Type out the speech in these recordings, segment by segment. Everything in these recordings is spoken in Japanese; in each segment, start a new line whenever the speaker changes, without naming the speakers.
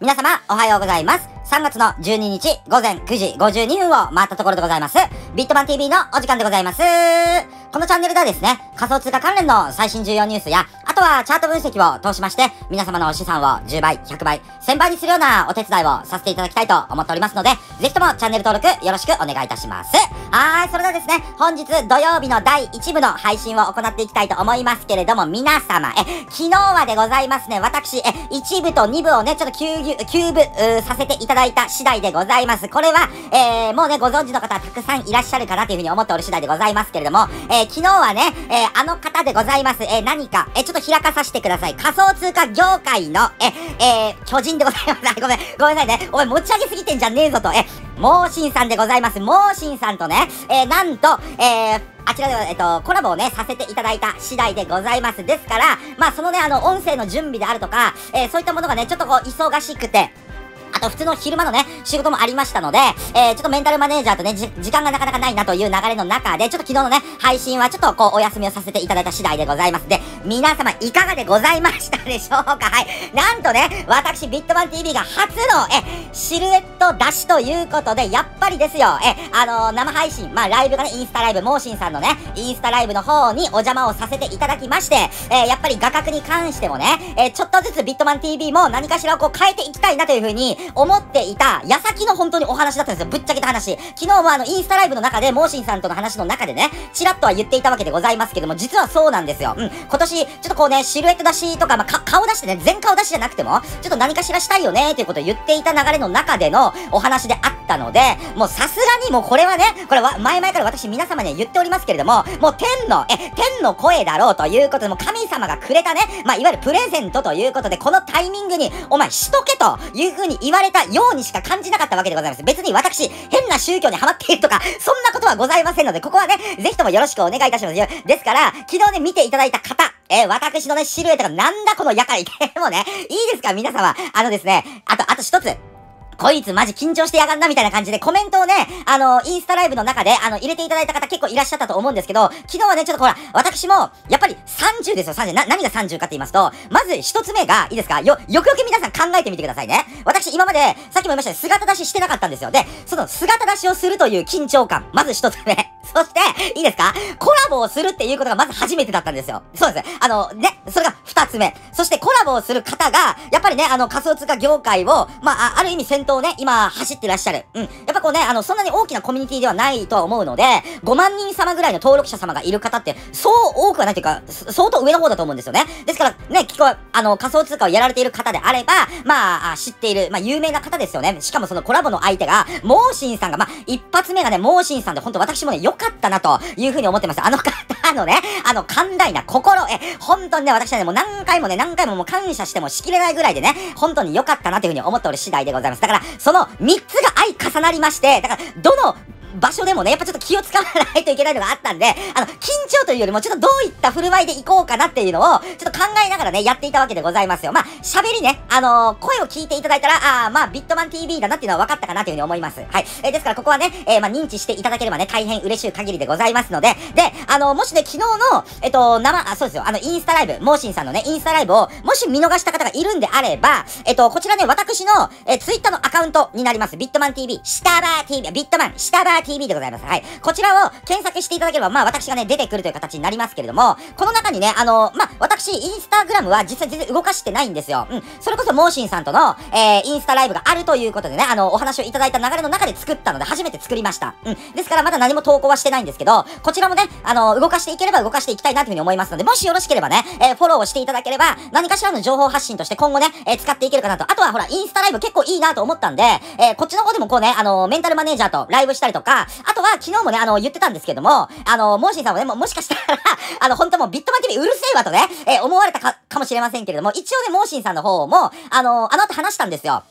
皆様、おはようございます。3月の12日午前9時52分を回ったところでございます。ビットマン TV のお時間でございます。このチャンネルではですね、仮想通貨関連の最新重要ニュースや、あとはチャート分析を通しまして、皆様の資産を10倍、100倍、1000倍にするようなお手伝いをさせていただきたいと思っておりますので、ぜひともチャンネル登録よろしくお願いいたします。それではですね、本日土曜日の第1部の配信を行っていきたいと思いますけれども、皆様、昨日はでございますね、私、1部と2部をね、ちょっと9部、させていただいた次第でございます。これは、もうね、ご存知の方たくさんいらっしゃるかなというふうに思っておる次第でございますけれども、昨日はね、あの方でございます。何か、ちょっと開かさせてください。仮想通貨業界の、巨人でございます。ごめんなさいね。お前持ち上げすぎてんじゃねえぞと、モーシンさんでございます。モーシンさんとね、なんと、あちらでは、コラボをね、させていただいた次第でございます。ですから、まあ、そのね、音声の準備であるとか、そういったものがね、ちょっとこう、忙しくて、あと普通の昼間のね、仕事もありましたので、ちょっとメンタルマネージャーとね、時間がなかなかないなという流れの中で、ちょっと昨日のね、配信はちょっとこう、お休みをさせていただいた次第でございます。で、皆様いかがでございましたでしょうか？はい。なんとね、私、ビットマン TV が初の、シルエット出しということで、やっぱりですよ、生配信、まあ、ライブがね、インスタライブ、モーシンさんのね、インスタライブの方にお邪魔をさせていただきまして、やっぱり画角に関してもね、ちょっとずつビットマン TV も何かしらをこう変えていきたいなというふうに思っていた矢先の本当にお話だったんですよ。ぶっちゃけた話。昨日もインスタライブの中で、モーシンさんとの話の中でね、チラッとは言っていたわけでございますけども、実はそうなんですよ。今年、ちょっとこうね、シルエット出しとか、まあ、顔出してね、全顔出しじゃなくても、ちょっと何かしらしたいよね、ということを言っていた流れの中でのお話であったので、もうさすがにもうこれはね、これは前々から私皆様には言っておりますけれども、もう天の声だろうということで、もう神様がくれたね、まあ、いわゆるプレゼントということで、このタイミングに、お前しとけという風に言われたようにしか感じなかったわけでございます。別に私、変な宗教にハマっているとか、そんなことはございませんので、ここはね、ぜひともよろしくお願いいたします。ですから、昨日ね、見ていただいた方、私のね、シルエットがなんだこの夜会でもね、いいですか皆様。ですね、あと一つ。こいつマジ緊張してやがんなみたいな感じでコメントをね、インスタライブの中で、入れていただいた方結構いらっしゃったと思うんですけど、昨日はね、ちょっとほら、私も、やっぱり30ですよ、30。何が30かって言いますと、まず一つ目が、いいですかよくよく皆さん考えてみてくださいね。私今まで、さっきも言いましたね、姿出ししてなかったんですよ。で、その姿出しをするという緊張感、まず一つ目。そして、いいですかコラボをするっていうことがまず初めてだったんですよ。そうです。それが二つ目。そしてコラボをする方が、やっぱりね、仮想通貨業界を、まあ、ある意味先頭をね、今走ってらっしゃる。やっぱこうね、そんなに大きなコミュニティではないとは思うので、5万人様ぐらいの登録者様がいる方って、そう多くはないというか、相当上の方だと思うんですよね。ですから、ね、仮想通貨をやられている方であれば、まあ、知っている、まあ、有名な方ですよね。しかもそのコラボの相手が、モーシンさんが、まあ、一発目がね、モーシンさんで、本当私もね、良かったな、というふうに思ってます。あの方のね、寛大な心、本当にね、私はね、もう何回ももう感謝してもしきれないぐらいでね、本当に良かったなというふうに思っておる次第でございます。だから、その3つが相重なりまして、だから、どの場所でもね、やっぱちょっと気を使わないといけないのがあったんで、緊張というよりもちょっとどういった振る舞いでいこうかなっていうのを、ちょっと考えながらね、やっていたわけでございますよ。まあ、喋りね、声を聞いていただいたら、まあ、ビットマン TV だなっていうのは分かったかなというふうに思います。はい。ですからここはね、まあ、認知していただければね、大変嬉しい限りでございますので、で、もしね、昨日の、そうですよ、インスタライブ、モーシンさんのね、インスタライブを、もし見逃した方がいるんであれば、こちらね、私の、ツイッターのアカウントになります。ビットマン TV、下バー TV、ビットマン、下バー TV でございます。はい。こちらを検索していただければ、まあ私がね、出てくるという形になりますけれども、この中にね、まあ私、インスタグラムは実際全然動かしてないんですよ。それこそモーシンさんとの、インスタライブがあるということでね、お話をいただいた流れの中で作ったので、初めて作りました。ですからまだ何も投稿はしてないんですけど、こちらもね、動かしていければ動かしていきたいなというふうに思いますので、もしよろしければね、フォローをしていただければ、何かしらの情報発信として今後ね、使っていけるかなと。あとはほら、インスタライブ結構いいなと思ったんで、こっちの方でもこうね、メンタルマネージャーとライブしたりとか、あとは昨日もね、言ってたんですけども、モーシンさんもね、もしかしたら本当もうビットマン TV うるせえわとね、思われたかもしれませんけれども、一応ね、モーシンさんの方も、後話したんですよ。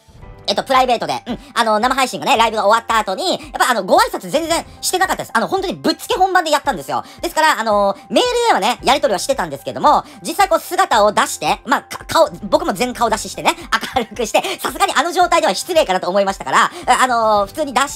プライベートで、生配信がね、ライブが終わった後に、やっぱご挨拶全然してなかったです。本当にぶっつけ本番でやったんですよ。ですから、メールではね、やり取りはしてたんですけども、実際こう姿を出して、まあ、僕も全顔出ししてね、明るくして、さすがに状態では失礼かなと思いましたから、普通に出して、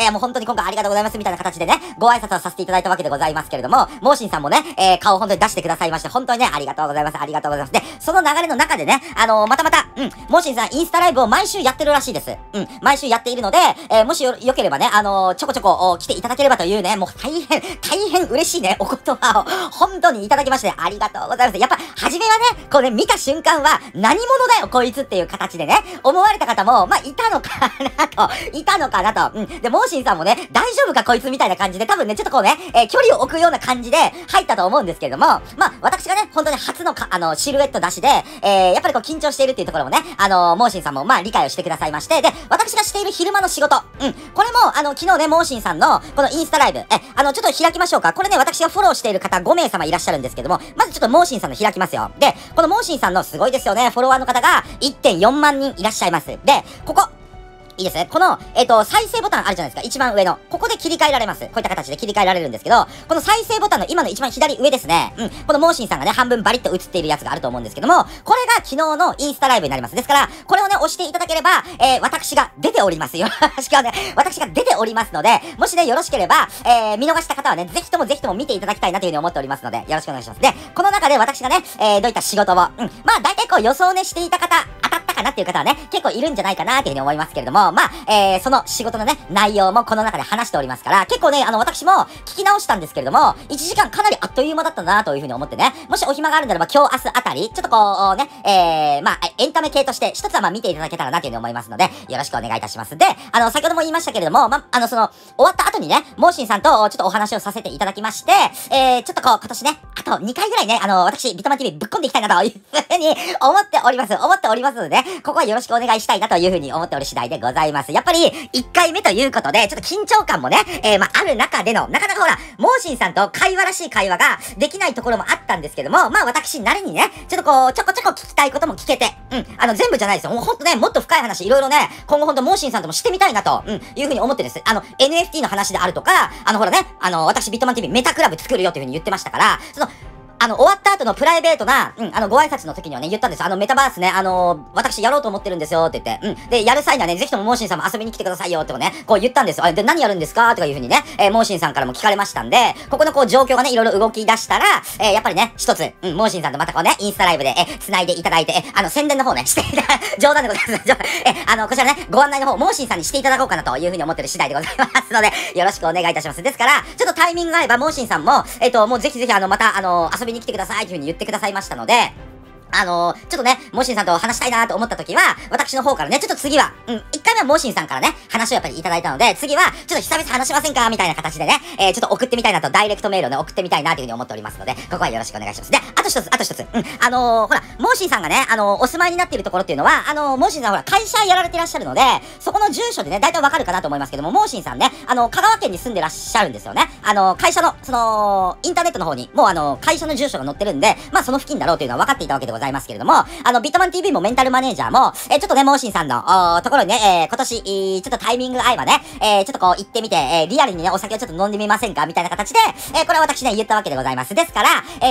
もう本当に今回ありがとうございますみたいな形でね、ご挨拶をさせていただいたわけでございますけれども、モーシンさんもね、顔を本当に出してくださいまして、本当にね、ありがとうございます、ありがとうございます。で、その流れの中でね、また、モーシンさんインスタライブを毎週やってるらしいです。毎週やっているので、もしよければね、ちょこちょこ来ていただければというね、もう大変嬉しいね、お言葉を、本当にいただきまして、ありがとうございます。やっぱ、初めはね、こうね、見た瞬間は、何者だよ、こいつっていう形でね、思われた方も、まあ、いたのかなと。で、モーシンさんもね、大丈夫かこいつみたいな感じで、多分ね、ちょっとこうね、距離を置くような感じで入ったと思うんですけれども、まあ、私がね、本当に初のシルエット出しで、やっぱりこう緊張しているっていうところもね、モーシンさんもまあ理解をしてくださいまして、で、私がしている昼間の仕事、これも、昨日ね、モーシンさんの、このインスタライブ、ちょっと開きましょうか。これね、私がフォローしている方5名様いらっしゃるんですけども、まずちょっとモーシンさんの開きますよ。で、このモーシンさんのすごいですよね、フォロワーの方が 1.4 万人いらっしゃいます。で、ここ、いいですね。この、再生ボタンあるじゃないですか。一番上の。ここで切り替えられます。こういった形で切り替えられるんですけど、この再生ボタンの今の一番左上ですね。このモーシンさんがね、半分バリッと映っているやつがあると思うんですけども、これが昨日のインスタライブになります。ですから、これをね、押していただければ、私が出ておりますよ。私が出ておりますので、もしね、よろしければ、見逃した方はね、ぜひとも見ていただきたいなというふうに思っておりますので、よろしくお願いします。で、この中で私がね、どういった仕事を、まあ、大体こう予想ねしていた方、当たったかなっていう方はね、結構いるんじゃないかなっていうふうに思いますけれども、まあ、その仕事のね、内容もこの中で話しておりますから、結構ね、私も聞き直したんですけれども、1時間かなりあっという間だったなというふうに思ってね、もしお暇があるならば今日明日あたり、ちょっとこうね、まあ、エンタメ系として、一つはまあ見ていただけたらなというふうに思いますので、よろしくお願いいたします。で、先ほども言いましたけれども、まあ、終わった後にね、モーシンさんとちょっとお話をさせていただきまして、ちょっとこう、今年ね、あと2回ぐらいね、私、ビットマン TV ぶっ込んでいきたいなというふうに思っておりますのでね、ここはよろしくお願いしたいなというふうに思っておる次第でございます。やっぱり、1回目ということで、ちょっと緊張感もね、まあ、ある中での、なかなかほら、モーシンさんと会話らしい会話ができないところもあったんですけども、まあ、私なりにね、ちょっとこう、ちょこ聞きたいことも聞けて、全部じゃないですよ。もうほんとね、もっと深い話、いろいろね、今後ほんとモーシンさんともしてみたいなと、いうふうに思ってるんです。NFT の話であるとか、ほらね、私ビットマン TV メタクラブ作るよっていうふうに言ってましたから、終わった後のプライベートな、ご挨拶の時にはね、言ったんです。メタバースね、私やろうと思ってるんですよって言って、で、やる際にはね、ぜひともモーシンさんも遊びに来てくださいよってね、こう言ったんですよ。で、何やるんですかとかいう風にね、モーシンさんからも聞かれましたんで、ここのこう状況がね、いろいろ動き出したら、やっぱりね、一つ、モーシンさんとまたこうね、インスタライブで、繋いでいただいて、宣伝の方ね、していた、冗談でございます。こちらね、ご案内の方、モーシンさんにしていただこうかなという風に思ってる次第でございますので、よろしくお願いいたします。ですから、ちょっとタイミングが合えば、モーシンさんも、もうぜひぜひまた、遊びに来てくださいという風に言ってくださいましたので、ちょっとね、モーシンさんと話したいなと思った時は、私の方からね、ちょっと次は、1回目はモーシンさんからね、話をやっぱりいただいたので、次は、ちょっと久々話しませんかみたいな形でね、ちょっと送ってみたいなと、ダイレクトメールをね、送ってみたいなというふうに思っておりますので、ここはよろしくお願いします。で、あと一つ、ほら、モーシンさんがね、お住まいになっているところっていうのは、モーシンさんほら、会社やられていらっしゃるので、そこの住所でね、大体わかるかなと思いますけども、モーシンさんね、香川県に住んでらっしゃるんですよね。会社の、インターネットの方に、もう会社の住所が載ってるんで、まあ、その付近だろうというのは分かっていたわけでございますけれども、ビットマン TV もメンタルマネージャーも、ちょっとね、モーシンさんの、ところにね、今年、ちょっとタイミングが合えばね、ちょっとこう行ってみて、リアルにね、お酒をちょっと飲んでみませんかみたいな形で、これは私ね、言ったわけでございます。ですから、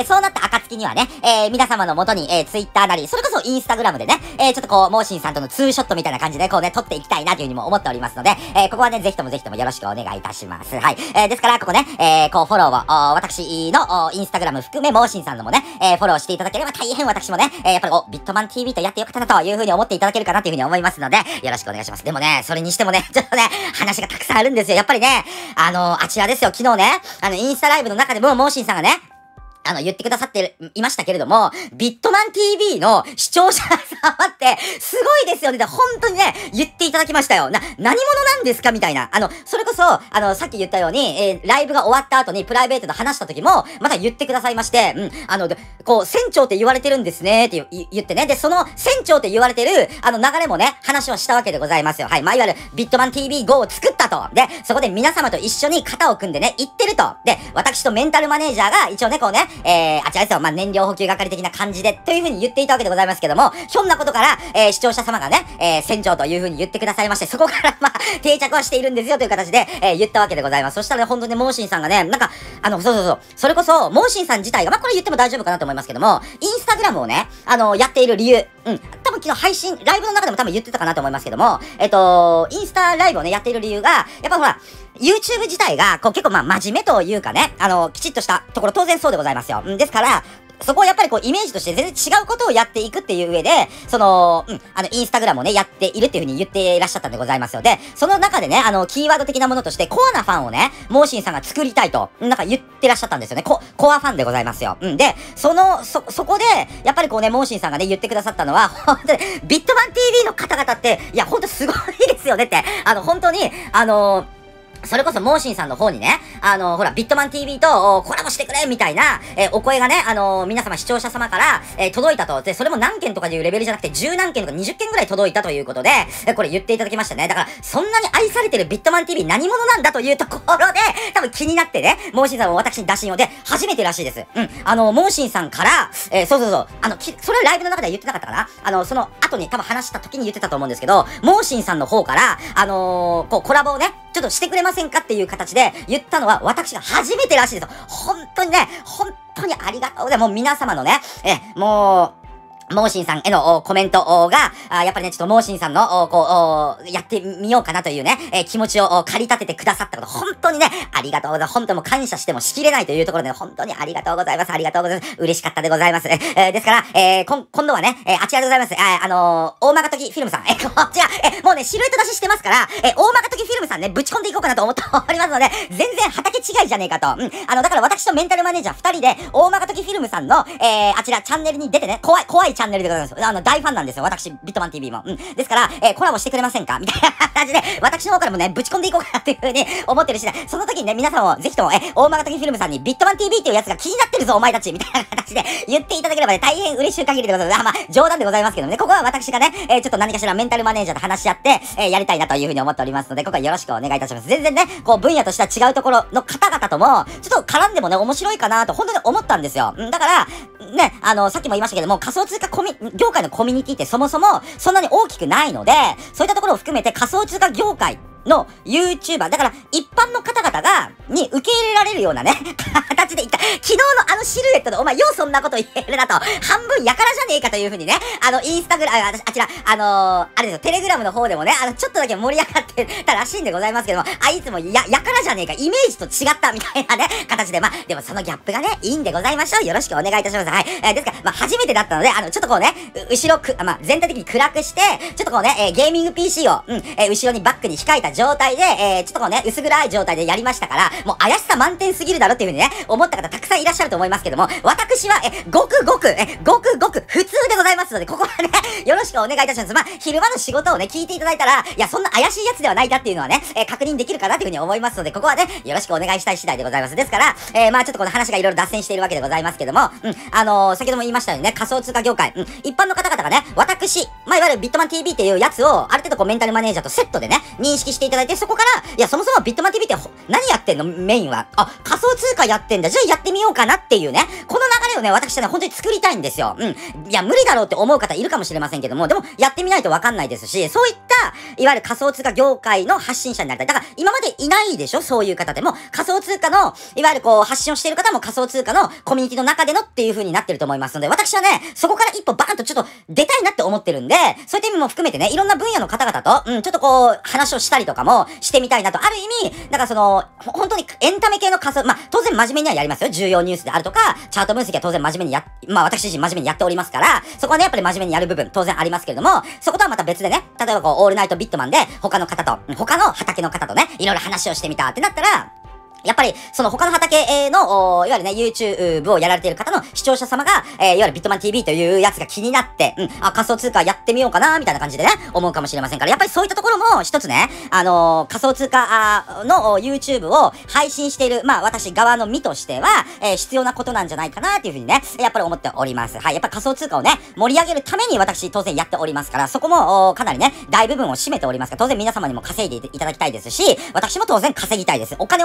そうなった暁にはね、皆様の元に、Twitter なり、それこそ Instagram でね、ちょっとこう、モーシンさんとのツーショットみたいな感じで、こうね、撮っていきたいなというふうにも思っておりますので、ここはね、ぜひともよろしくお願いいたします。はい。ですから、ここね、こう、フォローを、私の、インスタグラム含め、モーシンさんのもね、フォローしていただければ大変私もね、やっぱり、ビットマン TV とやってよかったなという風に思っていただけるかなという風に思いますので、よろしくお願いします。でもね、それにしてもね、ちょっとね、話がたくさんあるんですよ。やっぱりね、あちらですよ、昨日ね、インスタライブの中でも、モーシンさんがね、言ってくださっていましたけれども、ビットマン TV の視聴者様って、すごいですよね。で、本当にね、言っていただきましたよ。何者なんですかみたいな。それこそ、さっき言ったように、ライブが終わった後にプライベートで話した時も、また言ってくださいまして、こう、船長って言われてるんですね、って言ってね。で、その船長って言われてる、流れもね、話をしたわけでございますよ。はい。まあ、いわゆる、ビットマン TV GO を作ったと。で、そこで皆様と一緒に肩を組んでね、行ってると。で、私とメンタルマネージャーが、一応ね、こうね、 あちらですよ、まあ、燃料補給係的な感じで、という風に言っていたわけでございますけども、ひょんなことから、視聴者様がね、船長という風に言ってくださいまして、そこからまあ、定着はしているんですよという形で、言ったわけでございます。そしたらね、本当にね、モーシンさんがね、なんか、それこそ、モーシンさん自体が、まあ、これ言っても大丈夫かなと思いますけども、インスタグラムをね、やっている理由、多分昨日配信、ライブの中でも多分言ってたかなと思いますけども、インスタライブをね、やっている理由が、やっぱほら、YouTube 自体が、こう結構まあ真面目というかね、きちっとしたところ当然そうでございますよ。ですから、そこをやっぱりこうイメージとして全然違うことをやっていくっていう上で、インスタグラムをね、やっているっていう風に言っていらっしゃったんでございますよ。で、その中でね、キーワード的なものとして、コアなファンをね、モーシンさんが作りたいと、なんか言ってらっしゃったんですよね。コアファンでございますよ。で、そこで、やっぱりこうね、モーシンさんがね、言ってくださったのは、本当に、ビットマン TV の方々って、いや、ほんとすごいですよねって、本当に、それこそ、モーシンさんの方にね、ほら、ビットマン TV とコラボしてくれみたいな、お声がね、皆様視聴者様から、届いたと。で、それも何件とかいうレベルじゃなくて、10何件とか20件ぐらい届いたということで、これ言っていただきましたね。だから、そんなに愛されてるビットマン TV 何者なんだというところで、多分気になってね、モーシンさんは私に打診をで、初めてらしいです。モーシンさんから、それはライブの中では言ってなかったかな。その後に多分話した時に言ってたと思うんですけど、モーシンさんの方から、こう、コラボをね、ちょっとしてくれませんかっていう形で言ったのは私が初めてらしいですよ。本当にね、本当にありがとうございます。もう皆様のね、モーシンさんへのコメントが、やっぱりね、ちょっとモーシンさんの、やってみようかなというね、気持ちを駆り立ててくださったこと、本当にね、ありがとうございます。本当にも感謝してもしきれないというところで、本当にありがとうございます。ありがとうございます。嬉しかったでございます。ですから、今度はね、あちらでございます。大曲時フィルムさん、こちら、もうね、シルエット出ししてますから、大曲時フィルムさんね、ぶち込んでいこうかなと思っておりますので、全然畑違いじゃねえかと。だから私とメンタルマネージャー2人で、大曲時フィルムさんの、あちらチャンネルに出てね、怖いチャンネルでございます。大ファンなんですよ。私、ビットマン TV も。ですから、コラボしてくれませんかみたいな感じで、私の方からもね、ぶち込んでいこうかなっていう風に思ってる次第。その時にね、皆さんもぜひとも、大曲時フィルムさんにビットマン TV っていうやつが気になってるぞ、お前たちみたいな形で言っていただければね、大変嬉しい限りでございます。まあ、冗談でございますけどね、ここは私がね、ちょっと何かしらメンタルマネージャーと話し合って、やりたいなという風に思っておりますので、ここはよろしくお願いいたします。全然ね、こう、分野としては違うところの方々とも、ちょっと絡んでもね、面白いかなと、本当に思ったんですよ。だから、ね、さっきも言いましたけども、仮想通貨業界のコミュニティってそもそもそんなに大きくないので、そういったところを含めて仮想通貨業界の YouTuber、だから一般の方々に受け入れられるようなね、形でいった。昨日のシルエットでお前ようそんなこと言えるなと、半分やからじゃねえかという風にね、インスタグラム、あちら、あれですよ、テレグラムの方でもね、ちょっとだけ盛り上がってたらしいんでございますけども、いつもやからじゃねえか、イメージと違ったみたいなね、形で、まあ、でもそのギャップがね、いいんでございましょう。よろしくお願いいたします。はい。ですから、まあ、初めてだったので、ちょっとこうね、まあ、全体的に暗くして、ちょっとこうね、ゲーミング PC を、後ろにバックに控えた状態で、ちょっとこうね、薄暗い状態でやりましたから、もう怪しさ満点すぎるだろっていう風にね、思った方たくさんいらっしゃると思いますけども、私は、ごくごく普通でございますので、ここはね、よろしくお願いいたします。まあ、昼間の仕事をね、聞いていただいたら、いや、そんな怪しいやつではないかっていうのはね、確認できるかなっていう風に思いますので、ここはね、よろしくお願いしたい次第でございます。ですから、まあ、ちょっとこの話がいろいろ脱線しているわけでございますけども、先ほども言いましたようにね、仮想通貨業界、一般の方々がね、私、まあ、いわゆるビットマン TV っていうやつを、ある程度こうメンタルマネージャーとセットでね、認識していただいて、そこから、いや、そもそもビットマン TV って何やってんのメインは。仮想通貨やってんだ。じゃあやってみようかなっていうね、この流れをね、私はね、本当に作りたいんですよ。いや、無理だろうって思う方いるかもしれませんけども、でも、やってみないとわかんないですし、そういった、いわゆる仮想通貨業界の発信者になりたい。だから、今までいないでしょそういう方でも、仮想通貨の、いわゆるこう、発信をしている方も仮想通貨のコミュニティの中でのっていう風になってると思いますので、私はね、そこから一歩バーンとちょっと出たいなって思ってるんで、そういった意味も含めてね、いろんな分野の方々と、ちょっとこう、話をしたりとかもしてみたいなと。ある意味、なんかその、本当にエンタメ系の仮想、まあ、当然真面目にはやりますよ。重要ニュースであるとか、チャート分析は当然真面目にまあ私自身真面目にやっておりますから、そこはね、やっぱり真面目にやる部分、当然ありますけれども、そことはまた別でね、例えばこう、オールナイトビットマンで、他の畑の方とね、いろいろ話をしてみたってなったら、やっぱり、その他の畑の、いわゆるね、YouTube をやられている方の視聴者様が、いわゆるビットマン TV というやつが気になって、仮想通貨やってみようかな、みたいな感じでね、思うかもしれませんから、やっぱりそういったところも一つね、仮想通貨の YouTube を配信している、まあ私側の身としては、必要なことなんじゃないかな、っていうふうにね、やっぱり思っております。はい、やっぱり仮想通貨をね、盛り上げるために私当然やっておりますから、そこも、かなりね、大部分を占めておりますから、当然皆様にも稼いでいただきたいですし、私も当然稼ぎたいです。お金は大好き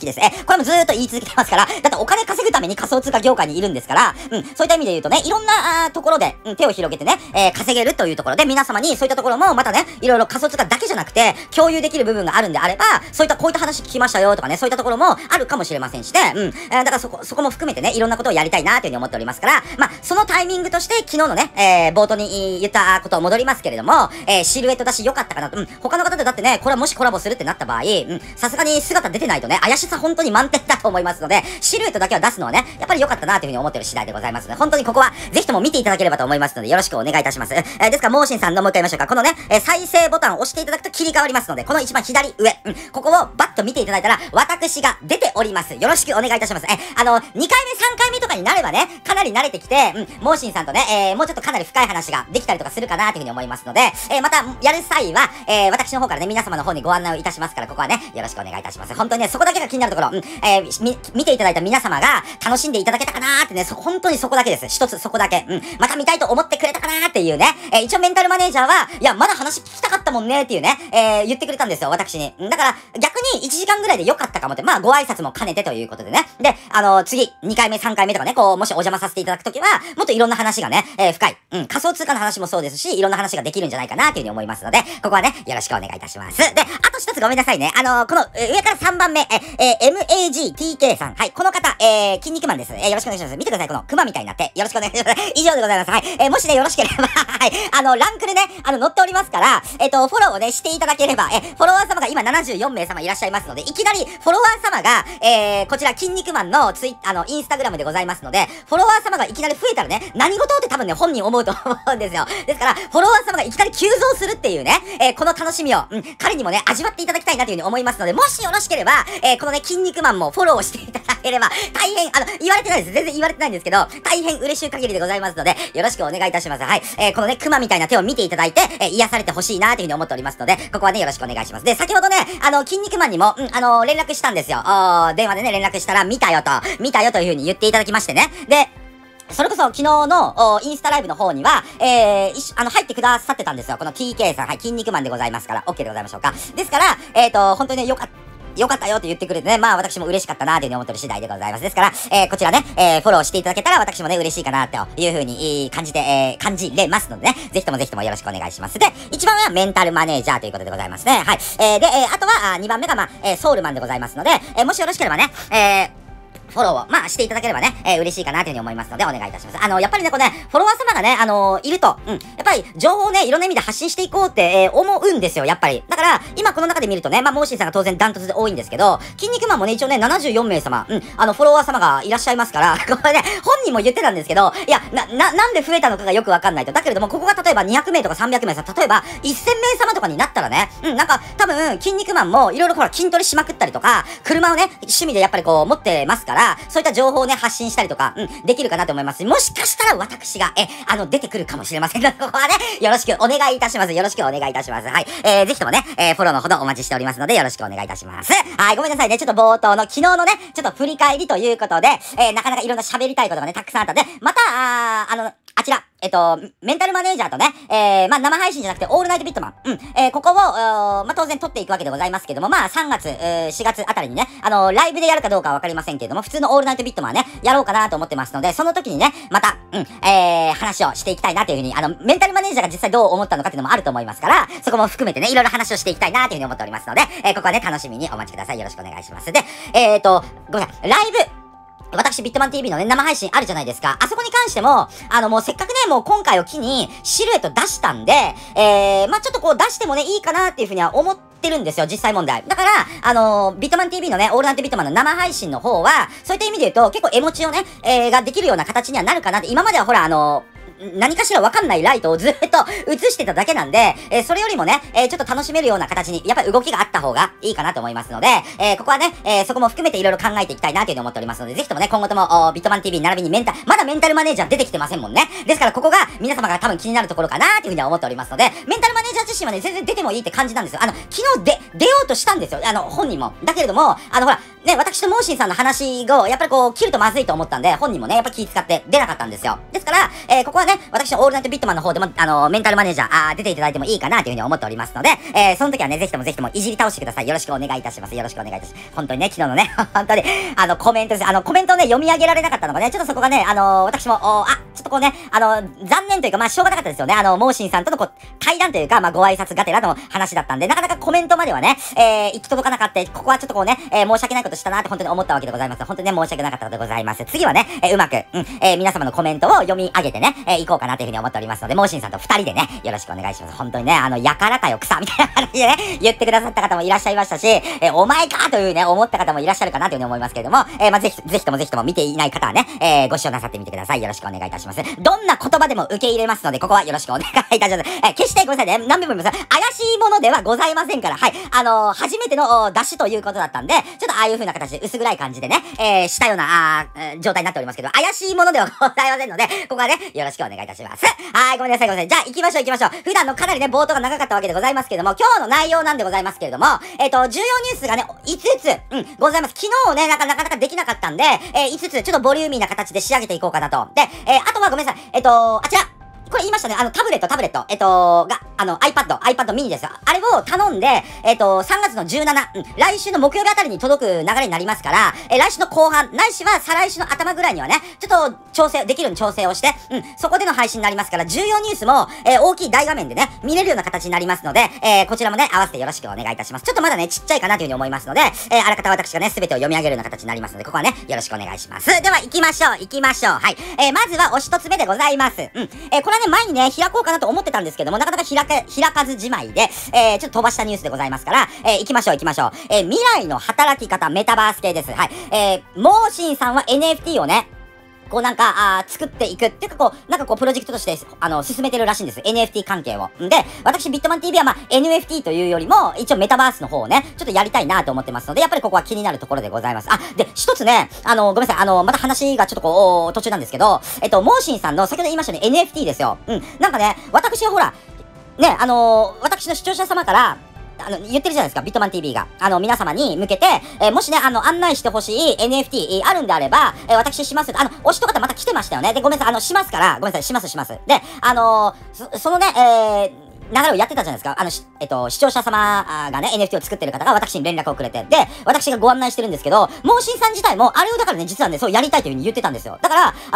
です。これもずーっと言い続けてますから、だってお金稼ぐために仮想通貨業界にいるんですから、そういった意味で言うとね、いろんなところで、手を広げてね、稼げるというところで、皆様にそういったところもまたね、いろいろ仮想通貨だけじゃなくて、共有できる部分があるんであれば、そういったこういった話聞きましたよとかね、そういったところもあるかもしれませんしね、だからそこも含めてね、いろんなことをやりたいなというふうに思っておりますから、まあ、そのタイミングとして昨日のね、冒頭に言ったことを戻りますけれども、シルエットだし良かったかなと、他の方でだってね、これはもしコラボするってなった場合、さすがに姿出てないとね、怪しさ本当に満点だと思いますので、シルエットだけは出すのはね、やっぱり良かったなというふうに思ってる次第でございますので、本当にここはぜひとも見ていただければと思いますので、よろしくお願いいたします。ですから、モーシンさんのもう一回言いましょうか。このね、再生ボタンを押していただくと切り替わりますので、この一番左上、ここをバッと見ていただいたら、私が出ております。よろしくお願いいたします。2回目、3回目とかになればね、かなり慣れてきて、モーシンさんとね、もうちょっとかなり深い話ができたりとかするかなというふうに思いますので、また、やる際は、私の方からね、皆様の方にご案内をいたしますから、ここはね、よろしくお願いいたします。本当にね、そこだけが気になるところ、見ていただいた皆様が楽しんでいただけたかなーってね、本当にそこだけです。一つそこだけ。また見たいと思ってくれたかなーっていうね、一応メンタルマネージャーは、いや、まだ話聞きたかったもんねっていうね、言ってくれたんですよ、私に。だから、逆に1時間ぐらいで良かったかもって、まあ、ご挨拶も兼ねてということでね。で、次、2回目、3回目とかね、こう、もしお邪魔させていただくときは、もっといろんな話がね、深い。仮想通貨の話もそうですし、いろんな話ができるんじゃないかなというふうに思いますので、ここはね、よろしくお願いいたします。で、あと一つごめんなさいね。この、上から3番目、MAGTK さん。はい、この方、筋肉マンです。よろしくお願いします。見てください、この熊みたいになって。よろしくお願いします。以上でございます。はい。もしね、よろしければ、はい、ランクでね、載っておりますから、フォローをね、していただければ、フォロワー様が今74名様いらっしゃいますので、いきなり、フォロワー様が、こちら、筋肉マンのインスタグラムでございますので、フォロワー様がいきなり増えたらね、何事って多分ね、本人思うと思うんですよ。ですから、フォロワー様がいきなり急増するっていうね、この楽しみを、彼にもね、味わっていただきたいなというふうに思いますので、もしよろしければ、このね、筋肉マンもフォローしていただければ、大変、言われてないです。全然言われてないんですけど、大変嬉しい限りでございますので、よろしくお願いいたします。はい。このね、熊みたいな手を見ていただいて、癒されてほしいなというふうに思っておりますので、ここはね、よろしくお願いします。で、先ほどね、筋肉マンにも、連絡したんですよ。電話でね、連絡したら、見たよというふうに言っていただきましてね。で、それこそ昨日のインスタライブの方には、入ってくださってたんですよ。この TK さん、はい、筋肉マンでございますから、OK でございましょうか。ですから、本当にね、よかったよって言ってくれてね、まあ私も嬉しかったなというふうに思ってる次第でございます。ですから、こちらね、フォローしていただけたら私もね、嬉しいかなというふうに感じれますのでね、ぜひともよろしくお願いします。で、1番目はメンタルマネージャーということでございますね。はい。で、あとは2番目がソウルマンでございますので、もしよろしければね、フォローを、まあ、していただければね、嬉しいかなというふうに思いますので、お願いいたします。やっぱりね、これね、フォロワー様がね、いると、やっぱり、情報をね、いろんな意味で発信していこうって、思うんですよ、やっぱり。だから、今この中で見るとね、まあ、モーシーさんが当然ダントツで多いんですけど、筋肉マンもね、一応ね、74名様、フォロワー様がいらっしゃいますから、これね、本人も言ってたんですけど、いや、なんで増えたのかがよくわかんないと。だけれども、ここが例えば200名とか300名さ、例えば、1000名様とかになったらね、なんか、多分、筋肉マンも、いろいろほら、筋トレしまくったりとか、車をね、趣味でやっぱりこう、持ってますから、そういった情報をね、発信したりとか、できるかなと思いますし、もしかしたら私が、出てくるかもしれませんので、ここはね、よろしくお願いいたします。よろしくお願いいたします。はい。ぜひともね、フォローのほどお待ちしておりますので、よろしくお願いいたします。はい、ごめんなさいね。ちょっと冒頭の昨日のね、ちょっと振り返りということで、なかなかいろんな喋りたいことがね、たくさんあったので、また、あちら、メンタルマネージャーとね、まあ、生配信じゃなくて、オールナイトビットマン。ここを、まあ、当然撮っていくわけでございますけども、まあ、3月、4月あたりにね、ライブでやるかどうかはわかりませんけれども、普通のオールナイトビットマンね、やろうかなと思ってますので、その時にね、また、話をしていきたいなというふうに、メンタルマネージャーが実際どう思ったのかっていうのもあると思いますから、そこも含めてね、いろいろ話をしていきたいなというふうに思っておりますので、ここはね、楽しみにお待ちください。よろしくお願いします。で、ごめんなさい、ライブ、私、ビットマン TV のね、生配信あるじゃないですか。あそこに関しても、もうせっかくね、もう今回を機に、シルエット出したんで、まあちょっとこう出してもね、いいかなっていうふうには思ってるんですよ、実際問題。だから、ビットマン TV のね、オールナイトビットマンの生配信の方は、そういった意味で言うと、結構絵文字をね、ができるような形にはなるかなって、今まではほら、何かしらわかんないライトをずっと映してただけなんで、それよりもね、ちょっと楽しめるような形に、やっぱり動きがあった方がいいかなと思いますので、ここはね、そこも含めていろいろ考えていきたいなというふうに思っておりますので、ぜひともね、今後とも、ビットマン TV 並びにまだメンタルマネージャー出てきてませんもんね。ですからここが皆様が多分気になるところかなというふうには思っておりますので、メンタルマネージャー自身はね、全然出てもいいって感じなんですよ。昨日出ようとしたんですよ。本人も。だけれども、ほら、 ね、私とモーシンさんの話を、やっぱりこう、切るとまずいと思ったんで、本人もね、やっぱ気使って出なかったんですよ。ですから、ここはね、私のオールナイトビットマンの方でも、メンタルマネージャー、出ていただいてもいいかなというふうに思っておりますので、その時はね、ぜひともいじり倒してください。よろしくお願いいたします。よろしくお願いいたします。本当にね、昨日のね、本当に、コメントです。コメントをね、読み上げられなかったのがね、ちょっとそこがね、私も、ちょっとこうね、残念というか、まあ、しょうがなかったですよね。モーシンさんとのこう、対談というか、まあ、ご挨拶がてらの話だったんで、なかなかコメントまではね、行き届かなかった。ここはちょっとこうね、申し訳ないことしたなって本当に思ったわけでございます。本当にね、申し訳なかったのでございます。次はね、うまく、皆様のコメントを読み上げてね、行こうかなというふうに思っておりますので、モーシンさんと二人でね、よろしくお願いします。本当にね、やからかよ、草みたいな話でね、言ってくださった方もいらっしゃいましたし、お前かというね、思った方もいらっしゃるかなというふうに思いますけれども、まあ、ぜひとも見ていない方はね、ご視聴なさってみてください。よろしくお願いいたします。どんな言葉でも受け入れますので、ここはよろしくお願いいたします。決してごめんなさいね、何べんも言います。怪しいものではございませんから、はい。初めての出しということだったんで、ちょっとああいう風な形で薄暗い感じでね、したような、状態になっておりますけど、怪しいものではございませんので、ここはね、よろしくお願いいたします。はい、ごめんなさい。じゃあ、行きましょう。普段のかなりね、冒頭が長かったわけでございますけれども、今日の内容なんでございますけれども、重要ニュースがね、5つ、ございます。昨日ね、なかなかできなかったんで、5つ、ちょっとボリューミーな形で仕上げていこうかなと。で、あとはごめんなさい。あちら。これ言いましたね。タブレット。iPad mini ですよ。あれを頼んで、3月の17、来週の木曜日あたりに届く流れになりますから、来週の後半、ないしは再来週の頭ぐらいにはね、ちょっとできるように調整をして、そこでの配信になりますから、重要ニュースも、大きい大画面でね、見れるような形になりますので、こちらもね、合わせてよろしくお願いいたします。ちょっとまだね、ちっちゃいかなというふうに思いますので、あらかた私がね、すべてを読み上げるような形になりますので、ここはね、よろしくお願いします。では、行きましょう。はい。まずはお一つ目でございます。これはね、前にね、開こうかなと思ってたんですけども、なかなか開かずじまいで、ちょっと飛ばしたニュースでございますから、行きましょう。未来の働き方、メタバース系です。はい。モーシンさんは NFT をね、こうなんか、作っていくっていうかこう、なんかこうプロジェクトとして、進めてるらしいんです。NFT 関係を。で、私ビットマン TV はまあ NFT というよりも、一応メタバースの方をね、ちょっとやりたいなと思ってますので、やっぱりここは気になるところでございます。で、一つね、ごめんなさい、また話がちょっとこう、途中なんですけど、モーシンさんの、先ほど言いましたね、NFT ですよ。なんかね、私はほら、ね、私の視聴者様から、言ってるじゃないですか、ビットマン TV が。皆様に向けて、もしね、案内してほしい NFT、あるんであれば、私します。推しとかまた来てましたよね。で、ごめんなさい、しますから、ごめんなさい、します。で、そのね、流れをやってたじゃないですか。視聴者様がね、NFT を作ってる方が私に連絡をくれて、で、私がご案内してるんですけど、モーシンさん自体も、あれをだからね、実はね、そうやりたいという風に言ってたんですよ。だから、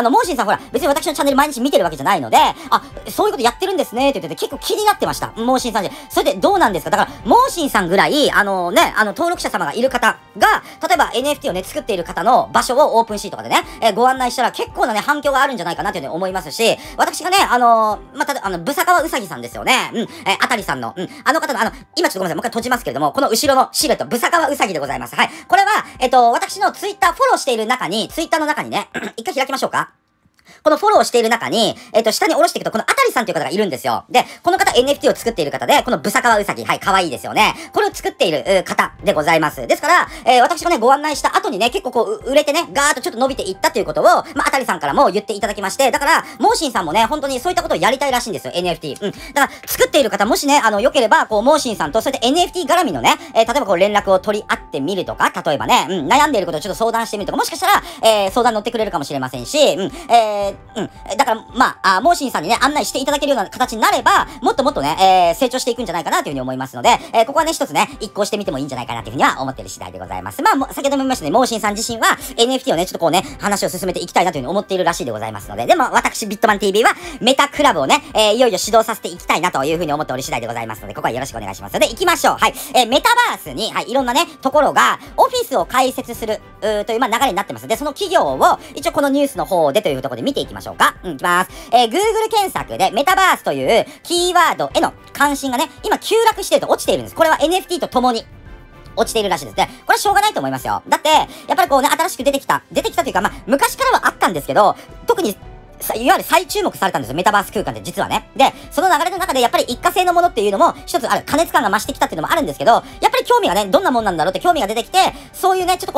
モーシンさんほら、別に私のチャンネル毎日見てるわけじゃないので、そういうことやってるんですね、って言ってて、結構気になってました。モーシンさんで。それでどうなんですか？だから、モーシンさんぐらい、登録者様がいる方が、例えば NFT をね、作っている方の場所をオープンシーとかでね、ご案内したら結構なね、反響があるんじゃないかなというふうに思いますし、私がね、また、ブサカワウサギさんですよね。あたりさんの、あの方の、今ちょっとごめんなさい、もう一回閉じますけれども、この後ろのシルエット、ブサカワウサギでございます。はい。これは、私のツイッターフォローしている中に、ツイッターの中にね、一回開きましょうか。このフォローしている中に、下に下ろしていくと、このあたりさんという方がいるんですよ。で、この方 NFT を作っている方で、このブサカワウサギ、はい、可愛いですよね。これを作っている方でございます。ですから、私がね、ご案内した後にね、結構こう、売れてね、ガーッとちょっと伸びていったということを、まあ、あたりさんからも言っていただきまして、だから、モーシンさんもね、本当にそういったことをやりたいらしいんですよ、NFT。だから、作っている方、もしね、良ければ、こう、モーシンさんと、そうやって NFT 絡みのね、例えばこう、連絡を取り合ってみるとか、例えばね、悩んでいることをちょっと相談してみるとか、もしかしたら、相談乗ってくれるかもしれませんし、だから、まあ、モーシンさんにね、案内していただけるような形になれば、もっともっとね、成長していくんじゃないかなというふうに思いますので、ここはね、一つね、一行してみてもいいんじゃないかなというふうには思っている次第でございます。まあ、先ほども言いましたね、モーシンさん自身は NFT をね、ちょっとこうね、話を進めていきたいなというふうに思っているらしいでございますので、でも、私、ビットマン TV は、メタクラブをね、いよいよ指導させていきたいなというふうに思っており次第でございますので、ここはよろしくお願いします。で、行きましょう。はい。メタバースに、はい、いろんなね、ところが、オフィスを開設する、という、まあ、流れになってます。で、その企業を、一応このニュースの方でというところで見ていきましょうか。いきます。Google 検索でメタバースというキーワードへの関心がね、今急落していると落ちているんです。これは NFT とともに落ちているらしいですね。これはしょうがないと思いますよ。だって、やっぱりこうね、新しく出てきたというか、まあ、昔からはあったんですけど、特に、いわゆる再注目されたんですよ。メタバース空間って実はね。で、その流れの中でやっぱり一過性のものっていうのも一つある。加熱感が増してきたっていうのもあるんですけど、やっぱり興味がね、どんなもんなんだろうって興味が出てきて、そういうね、ちょっとこう、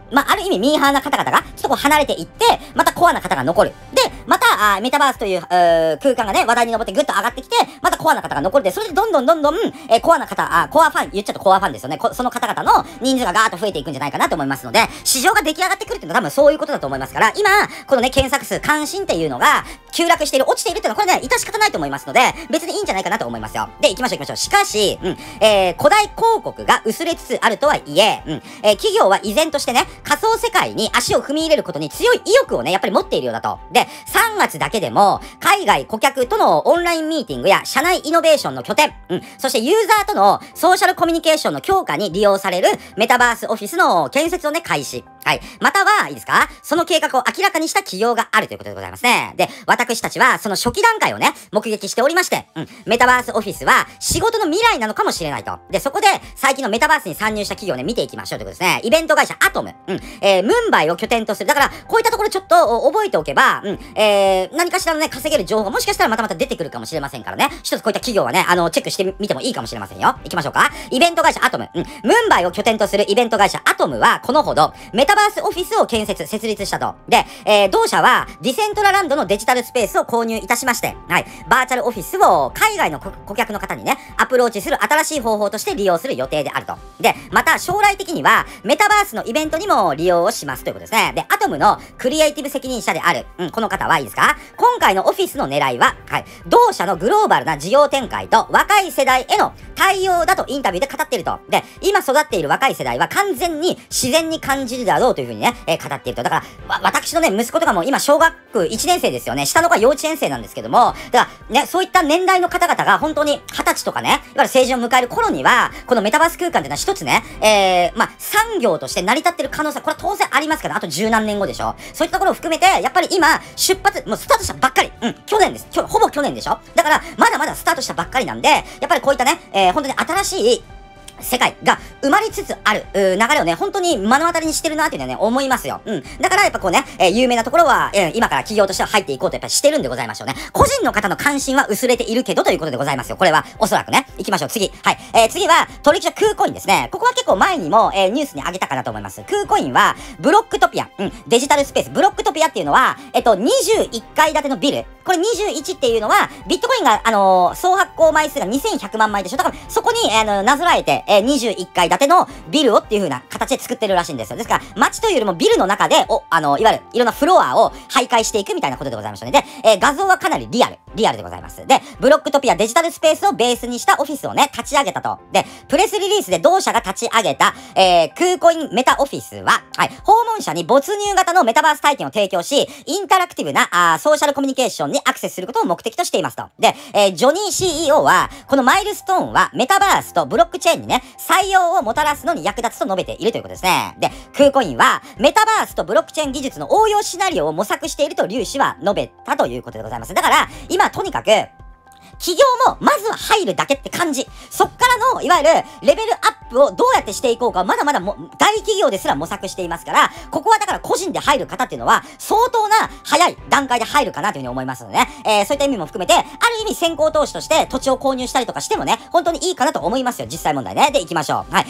ある意味ミーハーな方々が、ちょっとこう離れていって、またコアな方が残る。で、また、メタバースという、空間がね、話題に上ってぐっと上がってきて、またコアな方が残るで、それでどんどん、コアな方、コアファン、言っちゃうとコアファンですよね。その方々の人数がガーッと増えていくんじゃないかなと思いますので、市場が出来上がってくるっていうのは多分そういうことだと思いますから、今、このね、検索数、関心っていうのが、急落している、落ちているっていうのは、これね、致し方ないと思いますので、別にいいんじゃないかなと思いますよ。で、行きましょう。しかし、古代広告が薄れつつあるとはいえ、企業は依然としてね、仮想世界に足を踏み入れることに強い意欲をね、やっぱり持っているようだと。で、3月だけでも、海外顧客とのオンラインミーティングや社内イノベーションの拠点、そしてユーザーとのソーシャルコミュニケーションの強化に利用されるメタバースオフィスの建設をね、開始。はい。または、いいですか？その計画を明らかにした企業があるということでございますね。で、私たちはその初期段階をね、目撃しておりまして、メタバースオフィスは仕事の未来なのかもしれないと。で、そこで最近のメタバースに参入した企業をね、見ていきましょうということですね。イベント会社アトム。ムンバイを拠点とする。だから、こういったところちょっと覚えておけば、何かしらのね、稼げる情報もしかしたらまた出てくるかもしれませんからね。一つこういった企業はね、チェックしてみてもいいかもしれませんよ。行きましょうか。イベント会社アトム。ムンバイを拠点とするイベント会社アトムは、このほど、メタバースオフィスを設立したと。で、同社は、ディセントラランドのデジタルスペースを購入いたしまして、はい、バーチャルオフィスを海外の顧客の方にね、アプローチする新しい方法として利用する予定であると。で、また将来的には、メタバースのイベントにも利用をしますということですね。で、アトムのクリエイティブ責任者である、この方はいいですか？今回のオフィスの狙いは、はい、同社のグローバルな事業展開と若い世代への対応だとインタビューで語っていると。で、今育っている若い世代は完全に自然に感じるだろうというふうにね、語っていると。だから、私のね、息子とかも今小学1年生ですよね。下の子は幼稚園生なんですけども、だからね、そういった年代の方々が本当に20歳とかね、いわゆる成人を迎える頃には、このメタバース空間っていうのは一つね、産業として成り立ってる可能性、これは当然ありますから、あと十何年後でしょ。そういったところを含めて、やっぱり今、もうスタートしたばっかり。去年です。ほぼ去年でしょ。だから、まだまだスタートしたばっかりなんで、やっぱりこういったね、本当に新しい、世界が生まれつつある流れをね、本当に目の当たりにしてるなっていうのはね、思いますよ。だからやっぱこうね、有名なところは、今から企業としては入っていこうとやっぱりしてるんでございましょうね。個人の方の関心は薄れているけどということでございますよ。これはおそらくね。行きましょう。次。はい。次は、取引所クーコインですね。ここは結構前にも、ニュースに上げたかなと思います。クーコインは、ブロックトピア。デジタルスペース。ブロックトピアっていうのは、21階建てのビル。これ21っていうのは、ビットコインが、総発行枚数が2100万枚でしょ。だから、そこに、なぞらえて、21階建てのビルをっていう風な形で作ってるらしいんですよ。ですから、街というよりもビルの中で、いわゆるいろんなフロアを徘徊していくみたいなことでございましたね。で、画像はかなりリアルでございます。で、ブロックトピアデジタルスペースをベースにしたオフィスをね、立ち上げたと。で、プレスリリースで同社が立ち上げた、クーコインメタオフィスは、はい、訪問者に没入型のメタバース体験を提供し、インタラクティブなソーシャルコミュニケーションにアクセスすることを目的としていますと。で、ジョニー CEO は、このマイルストーンはメタバースとブロックチェーンにね、採用をもたらすのに役立つと述べているということですね。で、クーコインは、メタバースとブロックチェーン技術の応用シナリオを模索していると劉氏は述べたということでございます。だから、今とにかく、企業もまずは入るだけって感じ。そっからの、いわゆるレベルアップをどうやってしていこうか、まだまだ大企業ですら模索していますから、ここはだから個人で入る方っていうのは、相当な早い段階で入るかなというふうに思いますのでね。そういった意味も含めて、ある意味先行投資として土地を購入したりとかしてもね、本当にいいかなと思いますよ、実際問題ね。で、行きましょう。はい。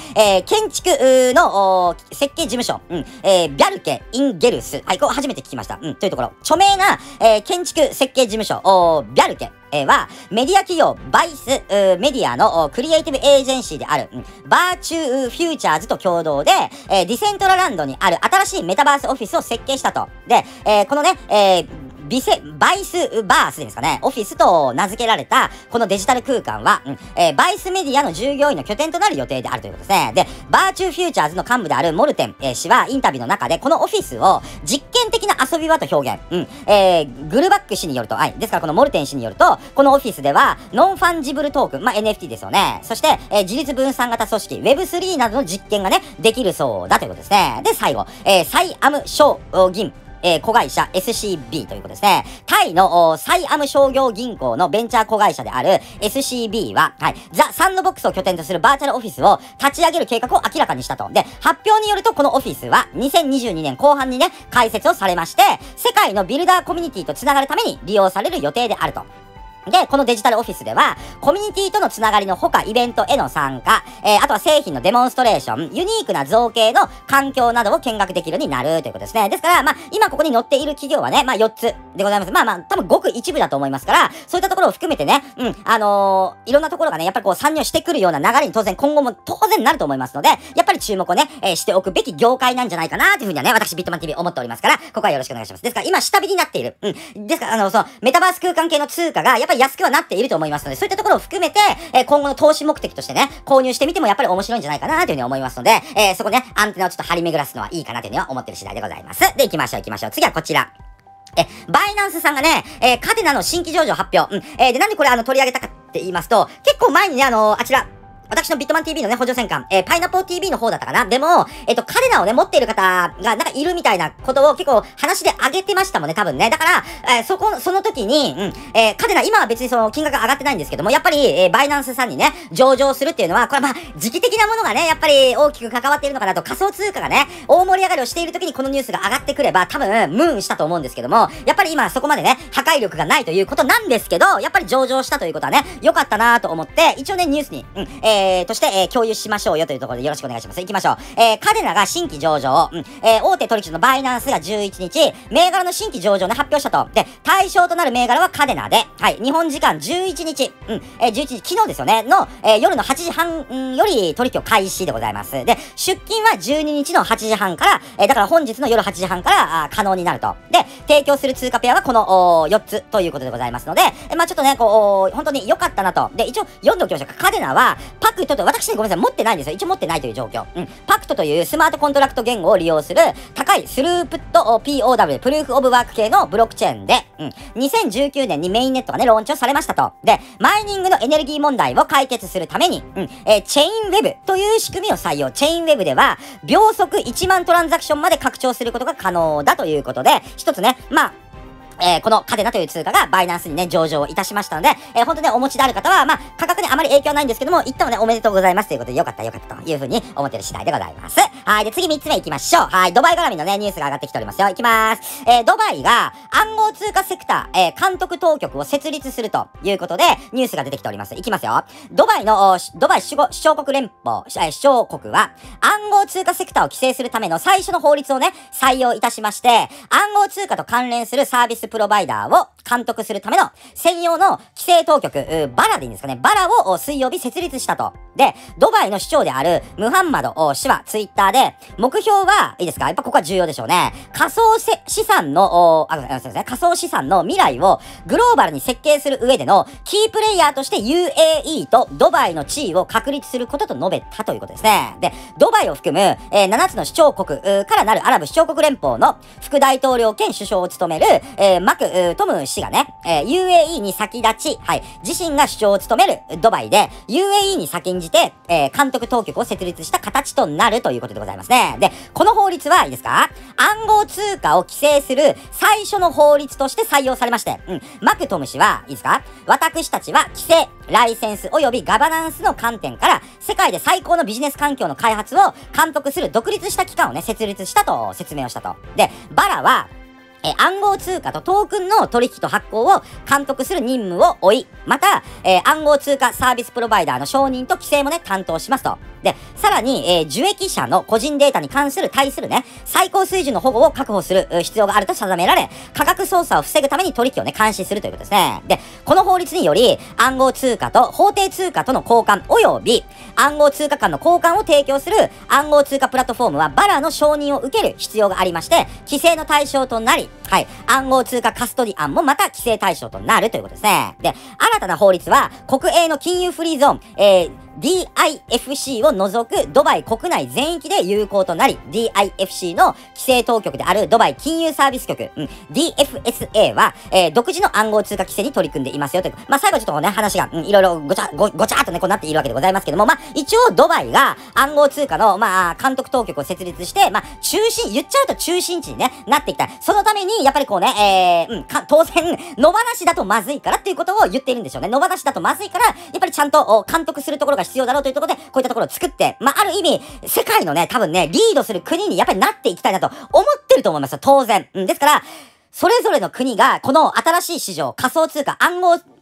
建築の設計事務所、ビャルケ・インゲルス。はい、これ初めて聞きました。というところ。著名な、建築設計事務所、ビャルケ。は、メディア企業、バイス、メディアのクリエイティブエージェンシーである、バーチューフューチャーズと共同で、ディセントラランドにある新しいメタバースオフィスを設計したと。で、このね、バイスバースですかね、オフィスと名付けられた、このデジタル空間は、バイスメディアの従業員の拠点となる予定であるということですね。で、バーチューフューチャーズの幹部であるモルテン、氏はインタビューの中で、このオフィスを実験的な遊び場と表現。グルバック氏によると、はい。ですからこのモルテン氏によると、このオフィスでは、ノンファンジブルトークン、NFT ですよね。そして、自立分散型組織、Web3 などの実験がね、できるそうだということですね。で、最後、サイアム商銀。子会社 SCB ということですね。タイのサイアム商業銀行のベンチャー子会社である SCB は、はい、ザ・サンドボックスを拠点とするバーチャルオフィスを立ち上げる計画を明らかにしたと。で、発表によるとこのオフィスは2022年後半にね、開設をされまして、世界のビルダーコミュニティとつながるために利用される予定であると。 で、このデジタルオフィスでは、コミュニティとのつながりのほか、イベントへの参加、あとは製品のデモンストレーション、ユニークな造形の環境などを見学できるようになるということですね。ですから、今ここに載っている企業はね、4つでございます。多分ごく一部だと思いますから、そういったところを含めてね、いろんなところがね、やっぱりこう参入してくるような流れに当然今後も当然なると思いますので、やっぱり注目をね、しておくべき業界なんじゃないかなというふうにはね、私ビットマン TV 思っておりますから、ここはよろしくお願いします。ですから、今下火になっている。ですから、その、メタバース空間系の通貨が、やっぱり安くはなっていると思いますので、そういったところを含めて、今後の投資目的としてね、購入してみてもやっぱり面白いんじゃないかなというふうに思いますので、そこね、アンテナをちょっと張り巡らすのはいいかなというふうには思ってる次第でございます。で、行きましょう。次はこちら。バイナンスさんがね、カテナの新規上場発表。で、なんでこれ取り上げたかって言いますと、結構前にね、あちら、私のビットマン TV のね、補助戦艦、パイナポー TV の方だったかな。でも、カデナをね、持っている方が、なんかいるみたいなことを結構話で上げてましたもんね、多分ね。だから、その時に、カデナ、今は別にその金額が上がってないんですけども、やっぱり、バイナンスさんにね、上場するっていうのは、これ時期的なものがね、やっぱり大きく関わっているのかなと、仮想通貨がね、大盛り上がりをしている時にこのニュースが上がってくれば、多分、ムーンしたと思うんですけども、やっぱり今そこまでね、破壊力がないということなんですけど、やっぱり上場したということはね、良かったなと思って、一応ね、ニュースに、として、共有しましょうよというところでよろしくお願いします。行きましょう。カデナが新規上場、大手取引所のバイナンスが11日、銘柄の新規上場をね、発表したと。で、対象となる銘柄はカデナで、はい、日本時間11日、11日、昨日ですよね、の、夜の8時半、より取引を開始でございます。で、出勤は12日の8時半から、だから本日の夜8時半から可能になると。で、提供する通貨ペアはこの4つということでございますので、ちょっとね、こう、本当に良かったなと。で、一応読んでおきましょうか。カデナは、パクトと、私ね、ごめんなさい、持ってないんですよ。一応持ってないという状況。パクトというスマートコントラクト言語を利用する高いスループット POW、プルーフオブワーク系のブロックチェーンで、2019年にメインネットがね、ローンチをされましたと。で、マイニングのエネルギー問題を解決するために、チェインウェブという仕組みを採用。チェインウェブでは、秒速1万トランザクションまで拡張することが可能だということで、一つね、このカデナという通貨がバイナンスにね、上場いたしましたので、本当ね、お持ちである方は、価格にあまり影響はないんですけども、一旦はね、おめでとうございますということで、よかったというふうに思ってる次第でございます。はい。で、次3つ目行きましょう。はい。ドバイ絡みのね、ニュースが上がってきておりますよ。行きます。ドバイが暗号通貨セクター、監督当局を設立するということで、ニュースが出てきております。行きますよ。ドバイ首長国連邦、首長国は、暗号通貨セクターを規制するための最初の法律をね、採用いたしまして、暗号通貨と関連するサービスプロバイダーを監督するための専用の規制当局、バラでいいんですかね、バラを水曜日設立したと。で、ドバイの首長であるムハンマド氏はツイッターで、目標は、いいですか、やっぱここは重要でしょうね。仮想資産の未来をグローバルに設計する上でのキープレイヤーとして UAE とドバイの地位を確立することと述べたということですね。で、ドバイを含む、7つの首長国からなるアラブ首長国連邦の副大統領兼首相を務める、マクトム氏がね、UAE に先立ち、はい、自身が首相を務めるドバイで UAE に先んじて、監督当局を設立した形となるということでございますね。で、この法律はいいですか、暗号通貨を規制する最初の法律として採用されまして、マクトム氏はいいですか、私たちは規制、ライセンス及びガバナンスの観点から世界で最高のビジネス環境の開発を監督する独立した機関をね、設立したと説明をしたと。で、バラは暗号通貨とトークンの取引と発行を監督する任務を負い、また、暗号通貨サービスプロバイダーの承認と規制もね、担当しますと。で、さらに、受益者の個人データに対するね、最高水準の保護を確保する必要があると定められ、価格操作を防ぐために取引をね、監視するということですね。で、この法律により、暗号通貨と法定通貨との交換及び暗号通貨間の交換を提供する暗号通貨プラットフォームはバラの承認を受ける必要がありまして、規制の対象となり、はい、暗号通貨カストディアンもまた規制対象となるということですね。で、新たな法律は国営の金融フリーゾーン、DIFC を除くドバイ国内全域で有効となり、DIFC の規制当局であるドバイ金融サービス局、DFSA は、独自の暗号通貨規制に取り組んでいますよという。最後ちょっとね、話が、いろいろごちゃっとね、こうなっているわけでございますけども、一応ドバイが暗号通貨の、監督当局を設立して、言っちゃうと中心地にね、なっていきたい。そのために、やっぱりこうね、当然、野放しだとまずいからっていうことを言っているんでしょうね。野放しだとまずいから、やっぱりちゃんと監督するところが必要だろうというところで、こういったところを作って、ある意味、世界のね、多分ね、リードする国にやっぱりなっていきたいなと思ってると思いますよ、当然。ですから、それぞれの国が、この新しい市場、仮想通貨、暗号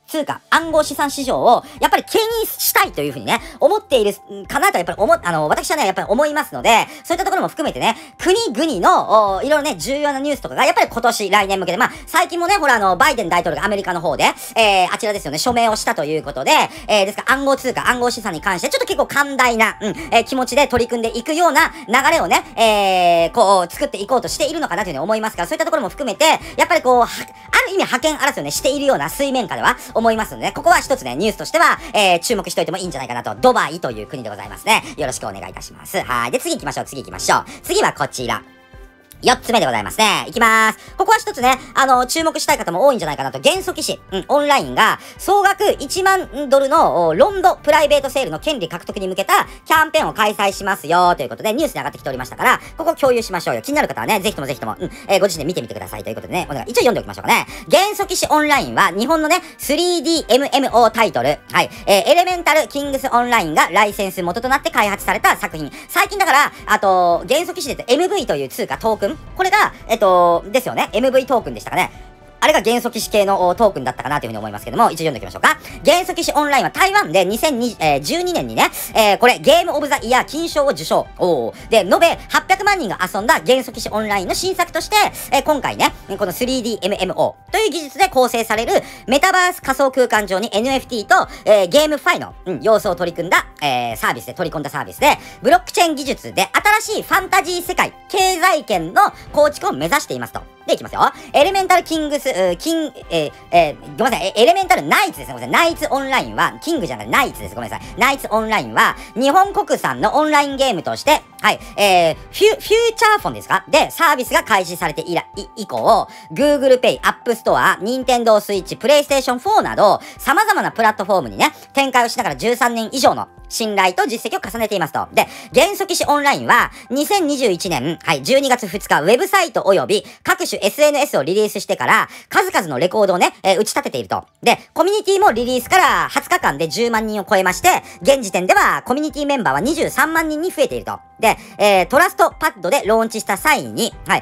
通貨、暗号資産市場を、やっぱり牽引したいというふうにね、思っているかなと、やっぱり私はね、やっぱり思いますので、そういったところも含めてね、国々の、いろいろね、重要なニュースとかが、やっぱり今年、来年向けて、まあ、最近もね、ほら、バイデン大統領がアメリカの方で、あちらですよね、署名をしたということで、ですから暗号通貨、暗号資産に関して、ちょっと結構寛大な、気持ちで取り組んでいくような流れをね、こう、作っていこうとしているのかなというふうに思いますから、そういったところも含めて、やっぱりこう、ある意味覇権争いをね、しているような水面下では思いますので、ね、ここは一つね、ニュースとしては、注目しておいてもいいんじゃないかなと。ドバイという国でございますね。よろしくお願いいたします。はい。で、次行きましょう。次はこちら。4つ目でございますね。いきまーす。ここは一つね、注目したい方も多いんじゃないかなと。元素騎士、オンラインが、総額1万ドルのロンドプライベートセールの権利獲得に向けたキャンペーンを開催しますよ、ということで、ニュースに上がってきておりましたから、ここ共有しましょうよ。気になる方はね、ぜひとも、ご自身で見てみてくださいということでね、一応読んでおきましょうかね。元素騎士オンラインは、日本のね、3DMMO タイトル、はい、エレメンタルキングスオンラインがライセンス元となって開発された作品。最近だから、元素騎士で MV という通貨トークン、これが、ですよね。MV トークンでしたかね。あれが元素騎士系のトークンだったかなというふうに思いますけども、一応読んでおきましょうか。元素騎士オンラインは台湾で2012年にね、これゲームオブザイヤー金賞を受賞。で、延べ800万人が遊んだ元素騎士オンラインの新作として、今回ね、この 3DMMO という技術で構成されるメタバース仮想空間上に NFT と、ゲームファイの、要素を取り込んだサービスで、ブロックチェーン技術で新しいファンタジー世界、経済圏の構築を目指していますと。で、いきますよ。エレメンタルキングス、ごめんなさい、エレメンタルナイツですね。ごめんなさい。ナイツオンラインは、キングじゃない、ナイツです。ごめんなさい。ナイツオンラインは、日本国産のオンラインゲームとして、はい、フューチャーフォンですかで、サービスが開始されて以降、Google Pay、App Store、Nintendo Switch、PlayStation 4など、様々なプラットフォームにね、展開をしながら13年以上の信頼と実績を重ねていますと。で、元素騎士オンラインは、2021年、はい、12月2日、ウェブサイト及び各種 SNS をリリースしてから、数々のレコードをね、打ち立てていると。で、コミュニティもリリースから20日間で10万人を超えまして、現時点ではコミュニティメンバーは23万人に増えていると。で、トラストパッドでローンチした際に、はい、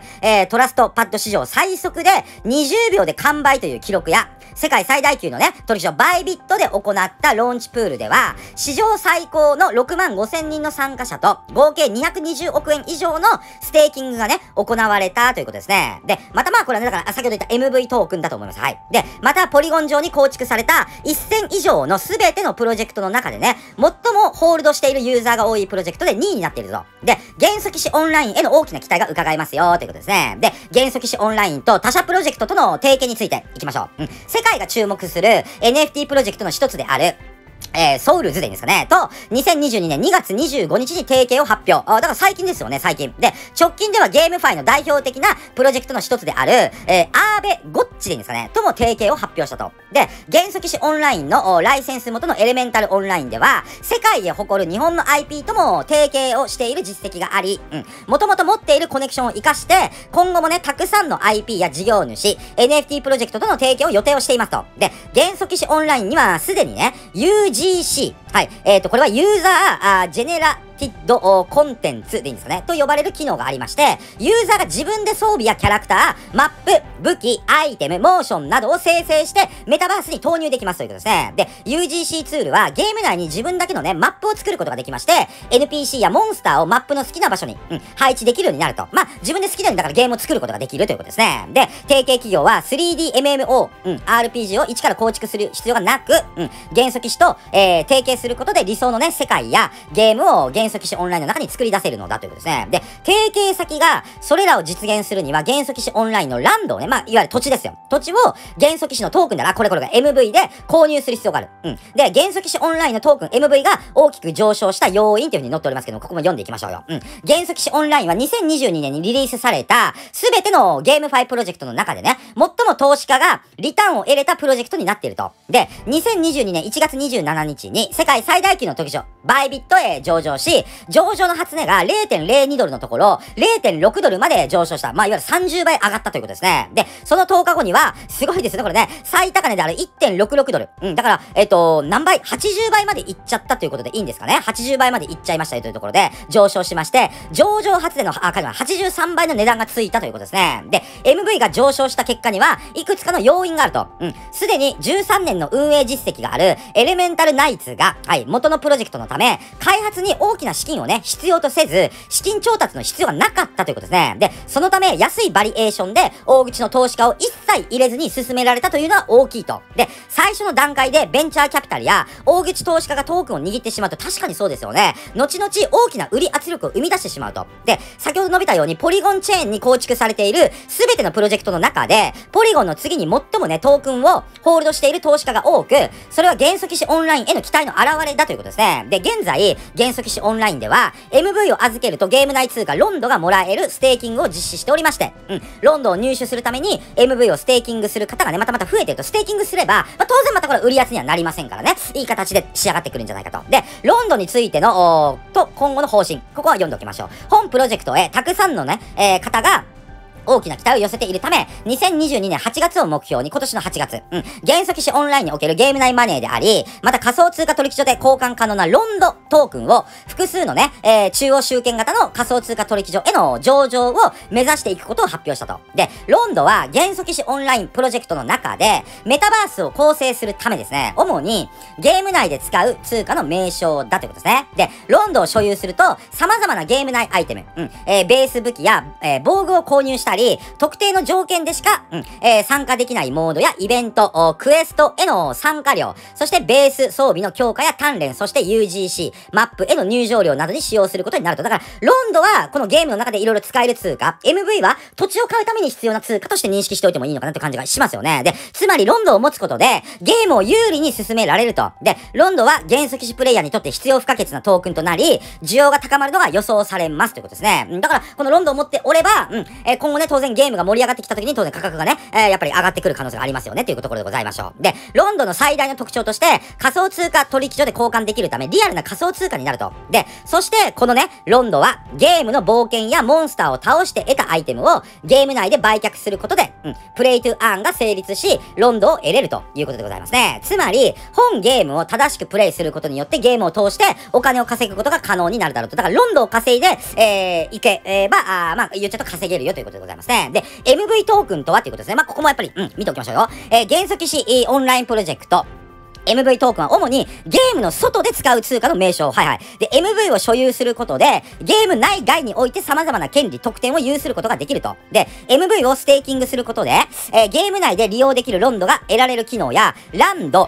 トラストパッド史上最速で20秒で完売という記録や、世界最大級のね、取引所バイビットで行ったローンチプールでは、史上最高の6万5千人の参加者と、合計220億円以上のステーキングがね、行われたということですね。で、またこれはね、だから、先ほど言った MV トークンだと思います。はい。で、また、ポリゴン上に構築された1000以上の全てのプロジェクトの中でね、最もホールドしているユーザーが多いプロジェクトで2位になっているぞ。で、元素騎士オンラインへの大きな期待が伺えますよ、ということですね。で、元素騎士オンラインと他社プロジェクトとの提携についていきましょう。世界が注目する NFT プロジェクトの一つである、ソウルズでいいんですかねと、2022年2月25日に提携を発表。だから最近ですよね、最近。で、直近ではゲームファイの代表的なプロジェクトの一つである、アーベ・ゴッチでいいんですかねとも提携を発表したと。で、元素騎士オンラインのライセンス元のエレメンタルオンラインでは、世界へ誇る日本の IP とも提携をしている実績があり、もともと持っているコネクションを活かして、今後もね、たくさんの IP や事業主、NFT プロジェクトとの提携を予定をしていますと。で、元素騎士オンラインにはすでにね、UGC、はい、これはユーザー、ジェネラティッドコンテンツでいいんですかねと呼ばれる機能がありまして、ユーザーが自分で装備やキャラクター、マップ、武器、アイテム、モーションなどを生成してメタバースに投入できますということですね。で、UGC ツールはゲーム内に自分だけのね、マップを作ることができまして、NPC やモンスターをマップの好きな場所に、配置できるようになると。自分で好きなようにだからゲームを作ることができるということですね。で、提携企業は 3DMMO、RPG を一から構築する必要がなく、元素騎士と、提携することで理想のね、世界やゲームを元素騎士オンラインの中に作り出せるのだということですね。で、提携先がそれらを実現するには元素騎士オンラインのランドをね、いわゆる土地ですよ。土地を元素騎士のトークンならこれが MV で購入する必要がある。で、元素騎士オンラインのトークン MV が大きく上昇した要因というふうに載っておりますけども、ここも読んでいきましょうよ。元素騎士オンラインは2022年にリリースされたすべてのゲームファイプロジェクトの中でね、最も投資家がリターンを得れたプロジェクトになっていると。で、2022年1月27日に世界最大級の取引所バイビットへ上場し、 し、上場の初値が 0.02 ドルのところ、0.6 ドルまで上昇した。まあ、いわゆる30倍上がったということですね。で、その10日後には、すごいですね、これね、最高値である 1.66 ドル。だから、何倍 ?80 倍までいっちゃったということでいいんですかね。80倍までいっちゃいましたよというところで、上昇しまして、上場初値の、83倍の値段がついたということですね。で、MV が上昇した結果には、いくつかの要因があると。すでに13年の運営実績があるエレメンタルナイツが、元のプロジェクトのため、開発に大きな資金をね、必要とせず、資金調達の必要がなかったということですね。で、そのため、安いバリエーションで、大口の投資家を一切入れずに進められたというのは大きいと。で、最初の段階でベンチャーキャピタルや、大口投資家がトークンを握ってしまうと、確かにそうですよね。後々大きな売り圧力を生み出してしまうと。で、先ほど述べたように、ポリゴンチェーンに構築されている、すべてのプロジェクトの中で、ポリゴンの次に最もね、トークンをホールドしている投資家が多く、それは元素騎士オンラインへの期待の表れだということですね。で、現在、元素騎士オンラインでは、MV を預けるとゲーム内通貨ロンドがもらえるステーキングを実施しておりまして、ロンドを入手するために MV をステーキングする方がね、また増えてると、ステーキングすれば、当然またこれ売り安にはなりませんからね、いい形で仕上がってくるんじゃないかと。で、ロンドについての、今後の方針、ここは読んでおきましょう。本プロジェクトへたくさんのね、方が、大きな期待を寄せているため、2022年8月を目標に、今年の8月、元素騎士オンラインにおけるゲーム内マネーであり、また仮想通貨取引所で交換可能なロンドトークンを、複数のね、中央集権型の仮想通貨取引所への上場を目指していくことを発表したと。で、ロンドは元素騎士オンラインプロジェクトの中で、メタバースを構成するためですね、主にゲーム内で使う通貨の名称だということですね。で、ロンドを所有すると、様々なゲーム内アイテム、ベース武器や、防具を購入したり、特定の条件でしか、参加できないモードやイベント、クエストへの参加料、そしてベース装備の強化や鍛錬、そして UGC、マップへの入場料などに使用することになると。だから、ロンドはこのゲームの中でいろいろ使える通貨、MV は土地を買うために必要な通貨として認識しておいてもいいのかなって感じがしますよね。で、つまりロンドを持つことで、ゲームを有利に進められると。で、ロンドは元素騎士プレイヤーにとって必要不可欠なトークンとなり、需要が高まるのが予想されますということですね。だから、このロンドを持っておれば、今後ね、当然ゲームが盛り上がってきた時に当然価格がね、やっぱり上がってくる可能性がありますよねというところでございましょう。で、ロンドの最大の特徴として、仮想通貨取引所で交換できるため、リアルな仮想通貨になると。で、そして、このね、ロンドは、ゲームの冒険やモンスターを倒して得たアイテムを、ゲーム内で売却することで、プレイトゥアーンが成立し、ロンドを得れるということでございますね。つまり、本ゲームを正しくプレイすることによって、ゲームを通して、お金を稼ぐことが可能になるだろうと。だから、ロンドを稼いで、いけば、言っちゃうと稼げるよということでございますね。で、MV トークンとはということですね。ここもやっぱり、見ておきましょうよ。元素騎士オンラインプロジェクト。MV トークンは主にゲームの外で使う通貨の名称。で、MV を所有することで、ゲーム内外において様々な権利、特典を有することができると。で、MV をステーキングすることで、ゲーム内で利用できるロンドが得られる機能や、ランド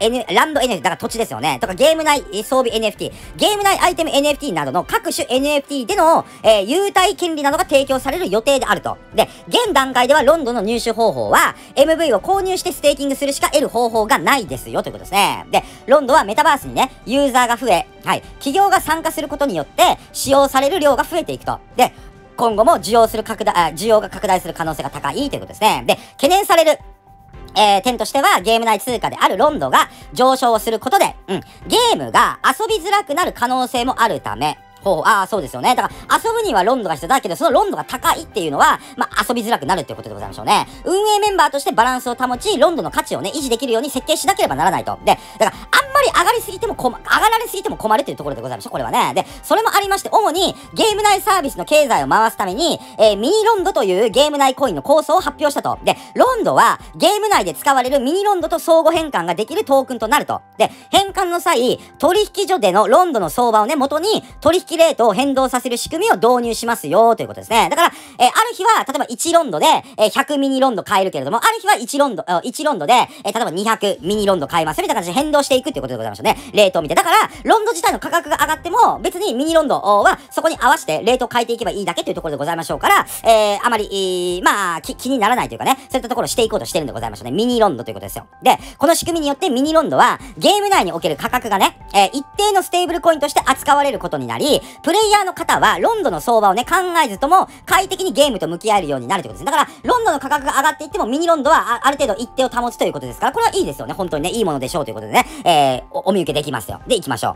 NFT、だから土地ですよね。とかゲーム内装備 NFT、ゲーム内アイテム NFT などの各種 NFT での、優待権利などが提供される予定であると。で、現段階ではロンドの入手方法は、MV を購入してステーキングするしか得る方法がないですよということですね。で、ロンドはメタバースにね、ユーザーが増え、企業が参加することによって、使用される量が増えていくと。で、今後も需要が拡大する可能性が高いということですね。で、懸念される点としては、ゲーム内通貨であるロンドが上昇することで、ゲームが遊びづらくなる可能性もあるため、そうですよね。だから、遊ぶにはロンドが必要だけど、そのロンドが高いっていうのは、遊びづらくなるっていうことでございましょうね。運営メンバーとしてバランスを保ち、ロンドの価値をね、維持できるように設計しなければならないと。で、だから、あんまり上がられすぎても困るっていうところでございましょう、これはね。で、それもありまして、主に、ゲーム内サービスの経済を回すために、ミニロンドというゲーム内コインの構想を発表したと。で、ロンドは、ゲーム内で使われるミニロンドと相互変換ができるトークンとなると。で、変換の際、取引所でのロンドの相場をね、元に、取引レートを変動させる仕組みを導入しますよ、ということですね。だから、ある日は、例えば1ロンドで、100ミニロンド買えるけれども、ある日は1ロンドで、例えば200ミニロンド買えますよ、みたいな感じで変動していくっていうことでございましたね。レートを見て。だから、ロンド自体の価格が上がっても、別にミニロンドはそこに合わせてレートを変えていけばいいだけというところでございましょうから、あまり、気にならないというかね、そういったところをしていこうとしてるんでございましょうね。ミニロンドということですよ。で、この仕組みによってミニロンドは、ゲーム内における価格がね、一定のステーブルコインとして扱われることになり、プレイヤーの方は、ロンドの相場をね、考えずとも、快適にゲームと向き合えるようになるということです。だから、ロンドの価格が上がっていっても、ミニロンドはある程度一定を保つということですから、これはいいですよね。本当にね、いいものでしょうということでね、お見受けできますよ。で、行きましょう。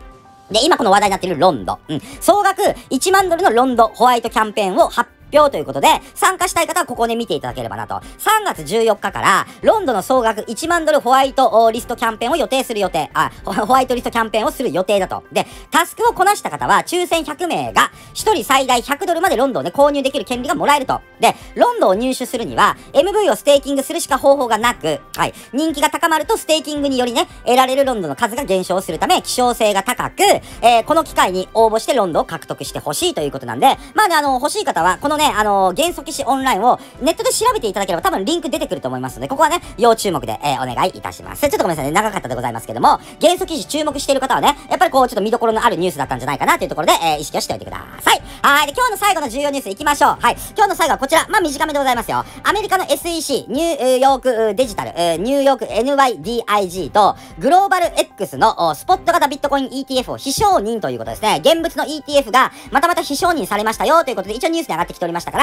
で、今この話題になっているロンド。総額1万ドルのロンドホワイトキャンペーンを発表ということで、参加したい方はここで見ていただければなと。3月14日から、ロンドの総額1万ドルホワイトリストキャンペーンをホワイトリストキャンペーンをする予定だと。で、タスクをこなした方は、抽選100名が、1人最大100ドルまでロンドをね、購入できる権利がもらえると。で、ロンドを入手するには、MV をステーキングするしか方法がなく、人気が高まるとステーキングによりね、得られるロンドの数が減少するため、希少性が高く、この機会に応募してロンドを獲得してほしいということなんで、まあね、欲しい方は、このね、元素騎士オンラインをネットで調べていただければ多分リンク出てくると思いますので、ここはね、要注目で、お願いいたします。ちょっとごめんなさいね、長かったでございますけども、元素騎士注目している方はね、やっぱりこう、ちょっと見どころのあるニュースだったんじゃないかなというところで、意識をしておいてください。はい。で、今日の最後の重要ニュースいきましょう。はい。今日の最後はこちら。まあ、短めでございますよ。アメリカの SEC、ニューヨークデジタル、ニューヨーク NYDIG と、グローバル X のスポット型ビットコイン ETF を非承認ということですね。現物の ETF がまたまた非承認されましたよということで、一応ニュースに上がってきておりましたから、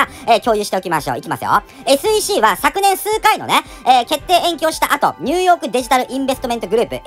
共有しておきましょう。いきますよ。SEC は昨年数回のね、決定延期をした後、ニューヨークデジタルインベストメントグループ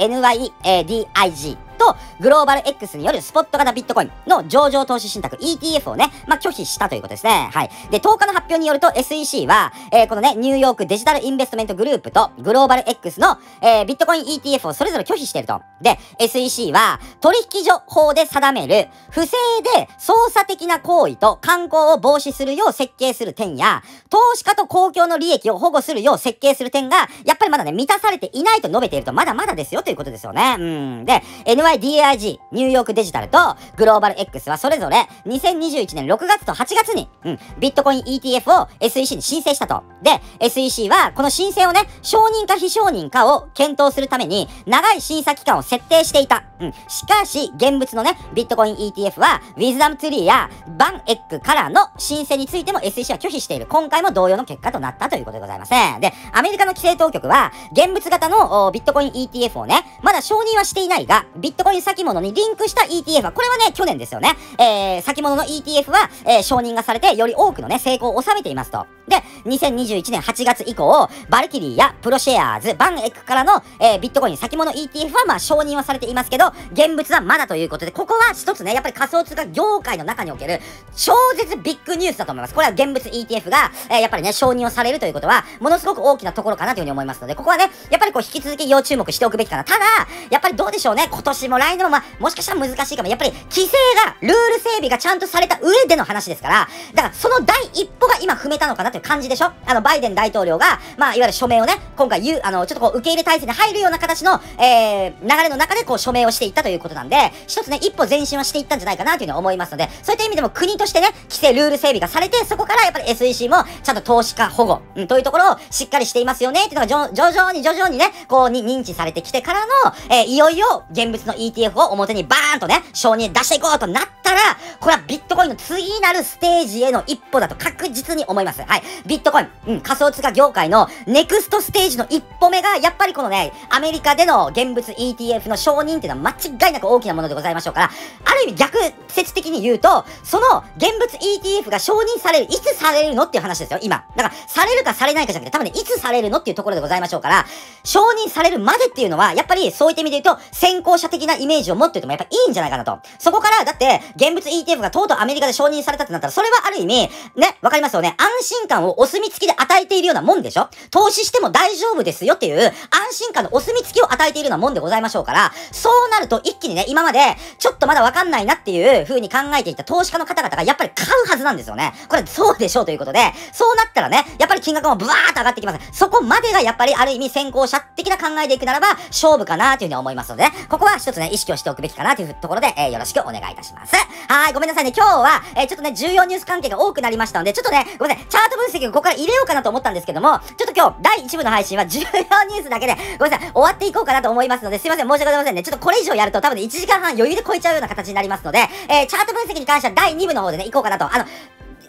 NYDIGとグローバル X によるスポット型ビットコインの上場投資信託 ETF をね、まあ、拒否したということですね。はい。で、10日の発表によると SEC は、このね、ニューヨークデジタルインベストメントグループとグローバル X の、ビットコイン ETF をそれぞれ拒否していると。で、SEC は取引所法で定める不正で操作的な行為と慣行を防止するよう設計する点や、投資家と公共の利益を保護するよう設計する点が、やっぱりまだね、満たされていないと述べていると、まだまだですよということですよね。で、NYDIG、ニューヨークデジタルとグローバル X はそれぞれ2021年6月と8月に、ビットコイン ETF を SEC に申請したと。で、SEC はこの申請をね、承認か非承認かを検討するために長い審査期間を設定していた。しかし、現物のね、ビットコイン ETF は、ウィズダムツリーやバンエックからの申請についても SEC は拒否している。今回も同様の結果となったということでございますね。で、アメリカの規制当局は、現物型のビットコイン ETF をね、まだ承認はしていないが、ビットコイン先物にリンクした ETF は、これはね、去年ですよね。先物の ETF は、承認がされて、より多くのね、成功を収めていますと。で、2021年8月以降、バルキリーやプロシェアーズ、バンエックからの、ビットコイン先物 ETF はまあ承認はされていますけど、現物はまだということで、ここは一つね、やっぱり仮想通貨業界の中における超絶ビッグニュースだと思います。これは現物 ETF が、やっぱりね、承認をされるということは、ものすごく大きなところかなというふうに思いますので、ここはね、やっぱりこう引き続き要注目しておくべきかな。ただ、やっぱりどうでしょうね、今年も来年もまあ、もしかしたら難しいかも。やっぱり規制が、ルール整備がちゃんとされた上での話ですから、だからその第一歩が今踏めたのかなという感じでしょ。バイデン大統領が、まあ、いわゆる署名をね、今回ちょっとこう、受け入れ体制に入るような形の、流れの中でこう、署名をしていったということなんで、一つね、一歩前進はしていったんじゃないかなというふうに思いますので、そういった意味でも国としてね、規制、ルール整備がされて、そこからやっぱり SEC も、ちゃんと投資家保護、というところをしっかりしていますよね、っていうのが徐々にね、こう、認知されてきてからの、いよいよ、現物の ETF を表にバーンとね、承認出していこうとなったら、これはビットコインの次なるステージへの一歩だと確実に思います。はい。ビットコイン、仮想通貨業界のネクストステージの一歩目が、やっぱりこのね、アメリカでの現物 ETF の承認っていうのは間違いなく大きなものでございましょうから、ある意味逆説的に言うと、その現物 ETF が承認される、いつされるのっていう話ですよ、今。だから、されるかされないかじゃなくて、多分ね、いつされるのっていうところでございましょうから、承認されるまでっていうのは、やっぱりそういった意味で言うと、先行者的なイメージを持っておいてもやっぱいいんじゃないかなと。そこから、だって、現物 ETF がとうとうアメリカで承認されたってなったら、それはある意味、ね、わかりますよね。安心感をお墨付きで与えているようなもんでしょ。投資しても大丈夫ですよっていう安心感のお墨付きを与えているようなもんでございましょうから、そうなると一気にね、今までちょっとまだわかんないなっていう風に考えていた投資家の方々がやっぱり買うはずなんですよね。これそうでしょうということで、そうなったらね、やっぱり金額もブワーッと上がってきます。そこまでがやっぱりある意味先行者的な考えでいくならば勝負かなというふうに思いますので、ね、ここは一つね、意識をしておくべきかなというところで、よろしくお願いいたします。はい、ごめんなさいね。今日は、ちょっとね、重要ニュース関係が多くなりましたので、ちょっとね、ごめんなさい。チャート分析をここから入れようかなと思ったんですけども、ちょっと今日、第1部の配信は重要ニュースだけで、ごめんなさい、終わっていこうかなと思いますので、すいません、申し訳ございませんね。ちょっとこれ以上やると多分ね、1時間半余裕で超えちゃうような形になりますので、チャート分析に関しては第2部の方でね、行こうかなと。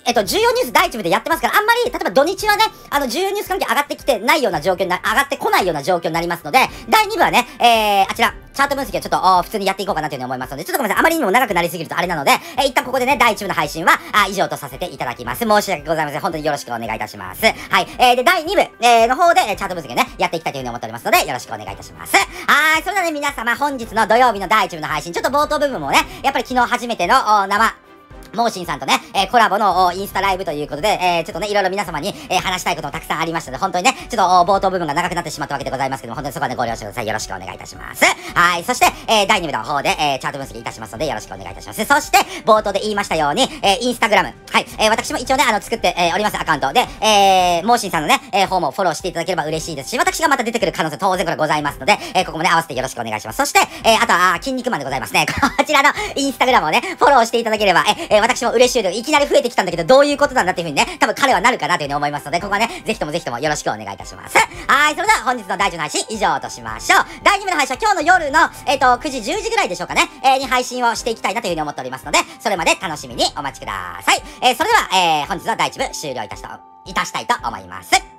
重要ニュース第一部でやってますから、あんまり、例えば土日はね、重要ニュース関係上がってきてないような状況に上がってこないような状況になりますので、第2部はね、あちら、チャート分析をちょっと、普通にやっていこうかなというふうに思いますので、ちょっとごめんなさい、あまりにも長くなりすぎるとあれなので、一旦ここでね、第1部の配信は、以上とさせていただきます。申し訳ございません。本当によろしくお願いいたします。はい。で、第2部、の方で、チャート分析をね、やっていきたいというふうに思っておりますので、よろしくお願いいたします。はい。それではね、皆様、本日の土曜日の第1部の配信、ちょっと冒頭部分もね、やっぱり昨日初めての、モーシンさんとね、コラボのインスタライブということで、ちょっとね、いろいろ皆様に、話したいこともたくさんありましたので、本当にね、ちょっと冒頭部分が長くなってしまったわけでございますけども、本当にそこはね、ご了承ください。よろしくお願いいたします。はい。そして、第2部の方で、チャート分析いたしますので、よろしくお願いいたします。そして、冒頭で言いましたように、インスタグラム。はい。私も一応ね、作っておりますアカウントで、モーシンさんのね、方もフォローしていただければ嬉しいですし、私がまた出てくる可能性当然これございますので、ここもね、合わせてよろしくお願いします。そして、あとは、筋肉マンでございますね。こちらのインスタグラムをね、フォローしていただければ、私も嬉しいです。いきなり増えてきたんだけど、どういうことなんだっていう風にね、多分彼はなるかなという風に思いますので、ここはね、ぜひともよろしくお願いいたします。はい、それでは本日の第1部の配信以上としましょう。第2部の配信は今日の夜の、9時、10時ぐらいでしょうかね、に配信をしていきたいなという風に思っておりますので、それまで楽しみにお待ちください。それでは、本日の第1部終了いたしたいと思います。